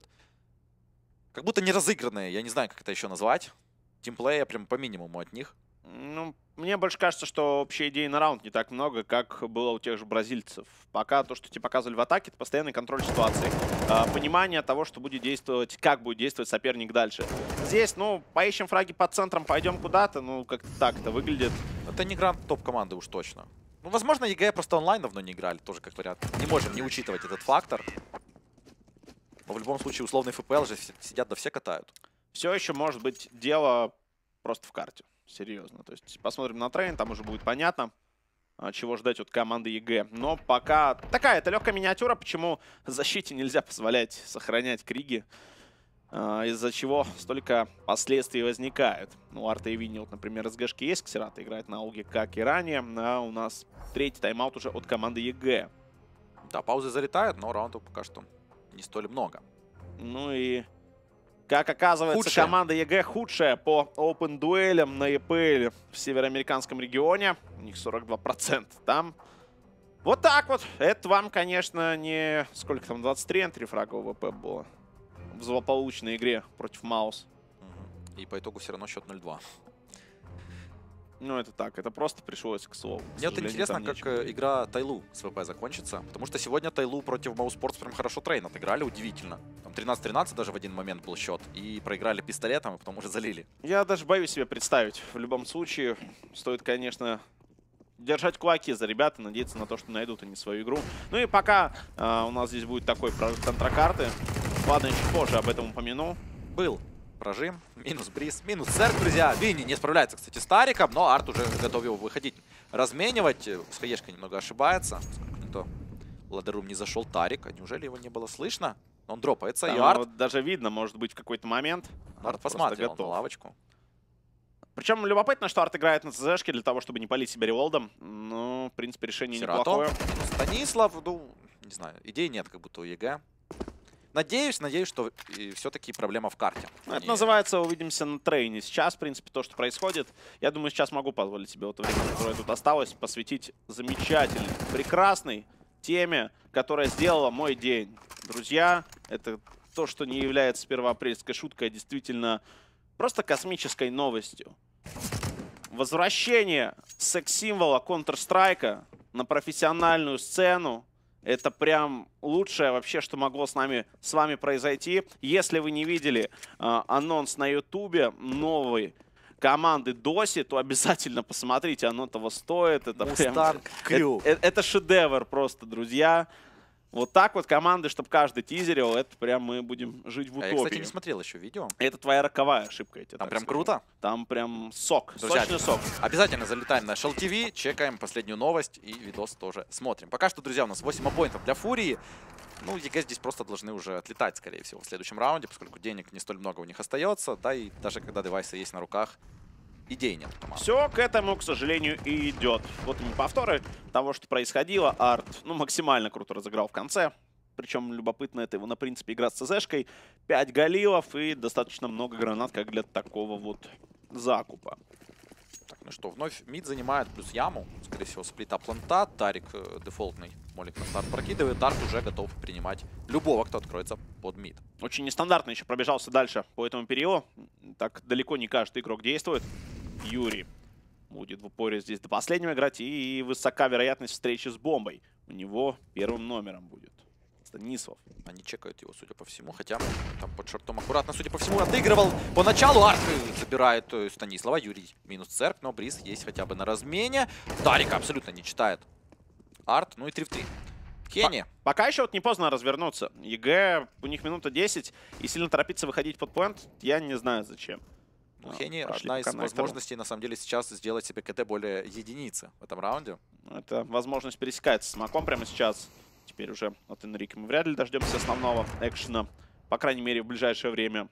[SPEAKER 2] Как будто не разыгранные, я не знаю, как это еще назвать. Тимплея прям по минимуму от них.
[SPEAKER 1] Ну, мне больше кажется, что общей идеи на раунд не так много, как было у тех же бразильцев. Пока то, что тебе показывали в атаке, это постоянный контроль ситуации. Э, понимание того, что будет действовать, как будет действовать соперник дальше. Здесь, ну, поищем фраги под центром, пойдем куда-то, ну, как-то так это выглядит.
[SPEAKER 2] Это не грант топ-команды уж точно. Ну, возможно, ЕГЭ просто онлайн давно не играли, тоже как вариант. Не можем не учитывать этот фактор. Но в любом случае, условный эф пи эл же сидят да все катают.
[SPEAKER 1] Все еще может быть дело просто в карте. Серьезно. То есть посмотрим на трейн, там уже будет понятно, чего ждать от команды ЕГЭ. Но пока такая, это легкая миниатюра, почему защите нельзя позволять сохранять криги, из-за чего столько последствий возникает. Ну, Арта и Винни, вот, например, СГшки есть, Ксерата играет на Ауге, как и ранее, а у нас третий тайм-аут уже от команды ЕГЭ.
[SPEAKER 2] Да, паузы залетают, но раундов пока что не столь много.
[SPEAKER 1] Ну и... Как оказывается,
[SPEAKER 2] худшая.
[SPEAKER 1] Команда ЕГЭ худшая по опен-дуэлям на и пи эл в североамериканском регионе. У них сорок два процента там. Вот так вот. Это вам, конечно, не... Сколько там? двадцать три энтри-фрага у ВП было в злополучной игре против Маус.
[SPEAKER 2] И по итогу все равно счет ноль-два.
[SPEAKER 1] Ну, это так. Это просто пришлось к слову.
[SPEAKER 2] Мне вот интересно, как нечего. Игра Тайлу с ВП закончится. Потому что сегодня Тайлу против Мауспортс прям хорошо трейн отыграли, удивительно. Там тринадцать тринадцать даже в один момент был счет. И проиграли пистолетом, и потом уже залили.
[SPEAKER 1] Я даже боюсь себе представить. В любом случае, стоит, конечно, держать кулаки за ребят и надеяться на то, что найдут они свою игру. Ну и пока э, у нас здесь будет такой прожим контракарты. Ладно, еще позже об этом упомяну.
[SPEAKER 2] Был прожим, минус Бриз, минус Церк, друзья. Винни не справляется, кстати, с Тариком, но Арт уже готов его выходить, разменивать. С хаешкой немного ошибается. Никто ладерум не зашел. Тарик, а неужели его не было слышно? Он дропается,
[SPEAKER 1] Там
[SPEAKER 2] и Арт...
[SPEAKER 1] вот даже видно, может быть, в какой-то момент.
[SPEAKER 2] Арт посмотрел на лавочку.
[SPEAKER 1] Причем любопытно, что Арт играет на ЦЗшке для того, чтобы не палить себя револдом. Ну, в принципе, решение
[SPEAKER 2] Сирато,
[SPEAKER 1] неплохое.
[SPEAKER 2] Станислав, ну, не знаю, идей нет, как будто у ЕГЭ. Надеюсь, надеюсь, что все-таки проблема в карте.
[SPEAKER 1] Ну, это
[SPEAKER 2] Не...
[SPEAKER 1] называется «Увидимся на трейне». Сейчас, в принципе, то, что происходит, я думаю, сейчас могу позволить себе вот время, которое тут осталось, посвятить замечательной, прекрасной теме, которая сделала мой день. Друзья, это то, что не является первоапрельской шуткой, а действительно просто космической новостью. Возвращение секс-символа Counter-Strike на профессиональную сцену. Это прям лучшее вообще, что могло с нами, с вами произойти. Если вы не видели э, анонс на ютубе новой команды Доси, то обязательно посмотрите, оно того стоит. Это прям,
[SPEAKER 2] Крю.
[SPEAKER 1] это, это шедевр просто, друзья. Вот так вот команды, чтобы каждый тизерил, это прям мы будем жить в утопии.
[SPEAKER 2] А я, кстати, не смотрел еще видео.
[SPEAKER 1] Это твоя роковая ошибка. Я тебе
[SPEAKER 2] Там
[SPEAKER 1] так
[SPEAKER 2] прям
[SPEAKER 1] скажу.
[SPEAKER 2] круто.
[SPEAKER 1] Там прям сок,
[SPEAKER 2] Друзья,
[SPEAKER 1] сочный сок.
[SPEAKER 2] Обязательно залетаем на Shell ти ви, чекаем последнюю новость и видос тоже смотрим. Пока что, друзья, у нас восемь поинтов для Фурии. Ну, ЕГЭ здесь просто должны уже отлетать, скорее всего, в следующем раунде, поскольку денег не столь много у них остается. Да, и даже когда девайсы есть на руках, идей нет.
[SPEAKER 1] Все к этому, к сожалению, и идет. Вот мы повторы того, что происходило. Арт, ну, максимально круто разыграл в конце. Причем любопытно это его, на принципе, игра с ЦЗшкой. пять галилов и достаточно много гранат, как для такого вот закупа.
[SPEAKER 2] Так, ну что, вновь мид занимает плюс яму. Скорее всего, сплита планта. Тарик э, дефолтный молик на старт прокидывает. Арт уже готов принимать любого, кто откроется под мид.
[SPEAKER 1] Очень нестандартно еще пробежался дальше по этому периоду. Так далеко не каждый игрок действует. Юрий будет в упоре здесь до последнего играть. И высока вероятность встречи с бомбой. У него первым номером будет Станислав.
[SPEAKER 2] Они чекают его, судя по всему, хотя там под шортом аккуратно, судя по всему, отыгрывал поначалу. Арт забирает Станислава, Юрий минус Церк, но Бриз есть хотя бы на размене. Тарика абсолютно не читает Арт, ну и три в три. Хенни.
[SPEAKER 1] Пока еще вот не поздно развернуться. ЕГЭ, у них минута десять, и сильно торопиться выходить под поинт, я не знаю зачем.
[SPEAKER 2] У Хенни
[SPEAKER 1] Пошли
[SPEAKER 2] одна из
[SPEAKER 1] коннектору.
[SPEAKER 2] возможностей, на самом деле, сейчас сделать себе КТ более единицы в этом раунде.
[SPEAKER 1] Это возможность пересекается с Маком прямо сейчас. Теперь уже от Энрика мы вряд ли дождемся основного экшена. По крайней мере, в ближайшее время.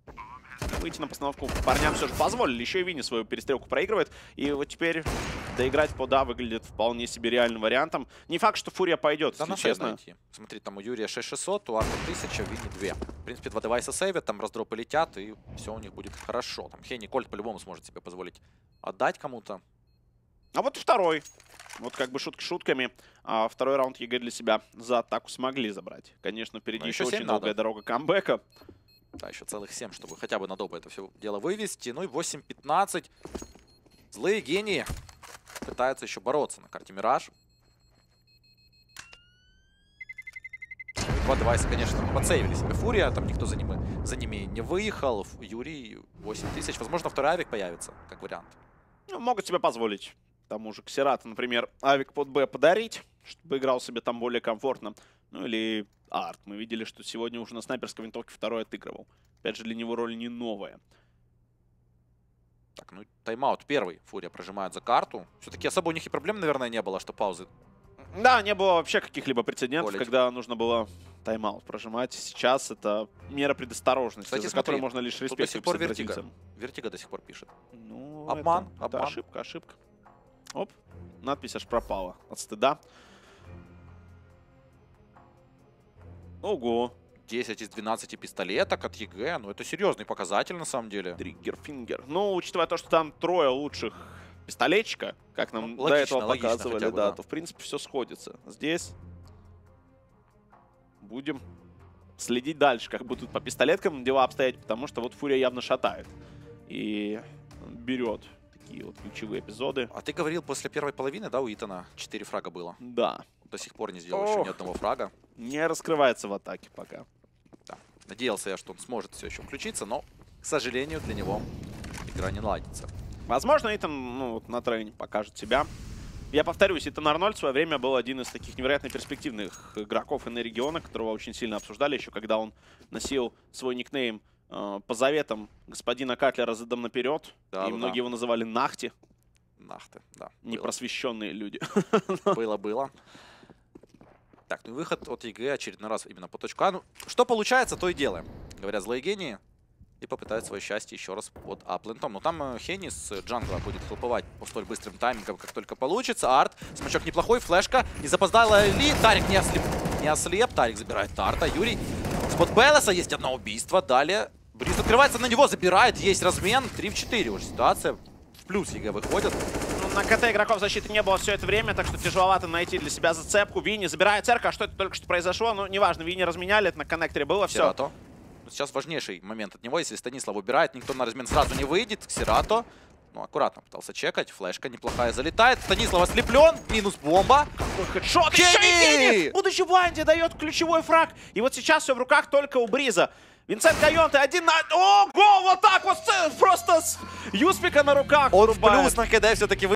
[SPEAKER 1] Выйти на постановку парням все же позволили. Еще и Винни свою перестрелку проигрывает. И вот теперь доиграть под А выглядит вполне себе реальным вариантом. Не факт, что Фурия пойдет,
[SPEAKER 2] Да,
[SPEAKER 1] если
[SPEAKER 2] на
[SPEAKER 1] честно.
[SPEAKER 2] найти. Смотри, там у Юрия шесть шестьсот, у Арта тысяча, у Винни два. В принципе, два девайса сейвят, там раздропы летят, и все у них будет хорошо. Там Хенни Кольт по-любому сможет себе позволить отдать кому-то.
[SPEAKER 1] А вот второй. Вот как бы шутки шутками. А второй раунд ЕГЭ для себя за атаку смогли забрать. Конечно, впереди
[SPEAKER 2] Но
[SPEAKER 1] еще
[SPEAKER 2] еще
[SPEAKER 1] очень
[SPEAKER 2] семь
[SPEAKER 1] долгая
[SPEAKER 2] надо.
[SPEAKER 1] дорога камбэка.
[SPEAKER 2] Да, еще целых семь, чтобы хотя бы на доп. Это все дело вывести. Ну и восемь пятнадцать. Злые гении пытаются еще бороться на карте Мираж. Два девайса, конечно, подсейвили себе Фурия. Там никто за ними, за ними не выехал. Юрий восемь тысяч. Возможно, второй авик появится, как вариант.
[SPEAKER 1] Ну, могут себе позволить. К тому же Ксерата, например, авик под Б подарить, чтобы играл себе там более комфортно. Ну или Арт. Мы видели, что сегодня уже на снайперской винтовке второй отыгрывал. Опять же, для него роль не новая.
[SPEAKER 2] Так, ну тайм-аут первый. Фурия прожимает за карту. Все-таки особо у них и проблем, наверное, не было, что паузы.
[SPEAKER 1] Да, не было вообще каких-либо прецедентов,
[SPEAKER 2] Колить.
[SPEAKER 1] когда нужно было тайм-аут прожимать. Сейчас это мера предосторожности,
[SPEAKER 2] Кстати,
[SPEAKER 1] за
[SPEAKER 2] смотри,
[SPEAKER 1] которой можно лишь
[SPEAKER 2] Тут до
[SPEAKER 1] респект
[SPEAKER 2] сих пор
[SPEAKER 1] выписать
[SPEAKER 2] Вертига.
[SPEAKER 1] бразильцам.
[SPEAKER 2] Вертига до сих пор пишет.
[SPEAKER 1] Ну,
[SPEAKER 2] Обман,
[SPEAKER 1] это, это
[SPEAKER 2] обман.
[SPEAKER 1] ошибка, ошибка. Оп, надпись аж пропала от стыда. Ого.
[SPEAKER 2] десять из двенадцати пистолеток от ЕГЭ. Ну, это серьезный показатель, на самом деле.
[SPEAKER 1] Триггер-фингер. Ну, учитывая то, что там трое лучших пистолетчика, как нам
[SPEAKER 2] Ну,
[SPEAKER 1] до
[SPEAKER 2] логично,
[SPEAKER 1] этого
[SPEAKER 2] логично
[SPEAKER 1] показывали,
[SPEAKER 2] хотя бы,
[SPEAKER 1] да,
[SPEAKER 2] да.
[SPEAKER 1] то, в принципе, все сходится. Здесь будем следить дальше, как будут по пистолеткам дела обстоять, потому что вот Фурия явно шатает. И берет такие вот ключевые эпизоды.
[SPEAKER 2] А ты говорил, после первой половины, да, у Итана четыре фрага было?
[SPEAKER 1] Да.
[SPEAKER 2] До сих пор не сделал еще
[SPEAKER 1] Ох.
[SPEAKER 2] ни одного фрага.
[SPEAKER 1] Не раскрывается в атаке пока.
[SPEAKER 2] Да. Надеялся я, что он сможет все еще включиться, но, к сожалению, для него игра не ладится.
[SPEAKER 1] Возможно, Итан, ну, вот на трейне покажет себя. Я повторюсь, Итан Арнольд в свое время был один из таких невероятно перспективных игроков Энергиона, которого очень сильно обсуждали еще, когда он носил свой никнейм э, по заветам господина Катлера задом наперед.
[SPEAKER 2] Да,
[SPEAKER 1] и
[SPEAKER 2] да,
[SPEAKER 1] многие
[SPEAKER 2] да.
[SPEAKER 1] его называли Нахти.
[SPEAKER 2] Нахты, да.
[SPEAKER 1] Непросвещенные люди.
[SPEAKER 2] Было, было. Так, ну и выход от ЕГЭ очередной раз именно по точку А. Ну, что получается, то и делаем. Говорят злые гении. И попытает свое счастье еще раз под аплентом. Но там э, Хенни с джангла будет хлоповать по столь быстрым таймингам, как только получится. Арт, смачок неплохой, флешка. Не запоздала Ли. Тарик не ослеп. Не ослеп. Тарик забирает Тарта. Юрий. Спот Белеса есть одно убийство. Далее Бриз открывается на него, забирает. Есть размен. три в четыре уже ситуация. В плюс ЕГЭ выходит.
[SPEAKER 1] Ну, на КТ игроков защиты не было все это время, так что тяжеловато найти для себя зацепку. Винни забирает церковь. А что это только что произошло? Ну, неважно, Винни разменяли, это на коннекторе было все.
[SPEAKER 2] Сирато. Сейчас важнейший момент от него. Если Станислав убирает, никто на размен сразу не выйдет. Сирато. Ну, аккуратно пытался чекать. Флешка неплохая залетает. Станислав ослеплен. Минус бомба.
[SPEAKER 1] Какой хедшот.
[SPEAKER 2] Хенни!
[SPEAKER 1] Еще и Хенни! Будучи в блайнде, дает ключевой фраг. И вот сейчас все в руках только у Бриза. Винсент Кайонте один на... Ого! Вот так вот! Просто с Юспика на руках.
[SPEAKER 2] Он в
[SPEAKER 1] врубает.
[SPEAKER 2] плюс на КД все-таки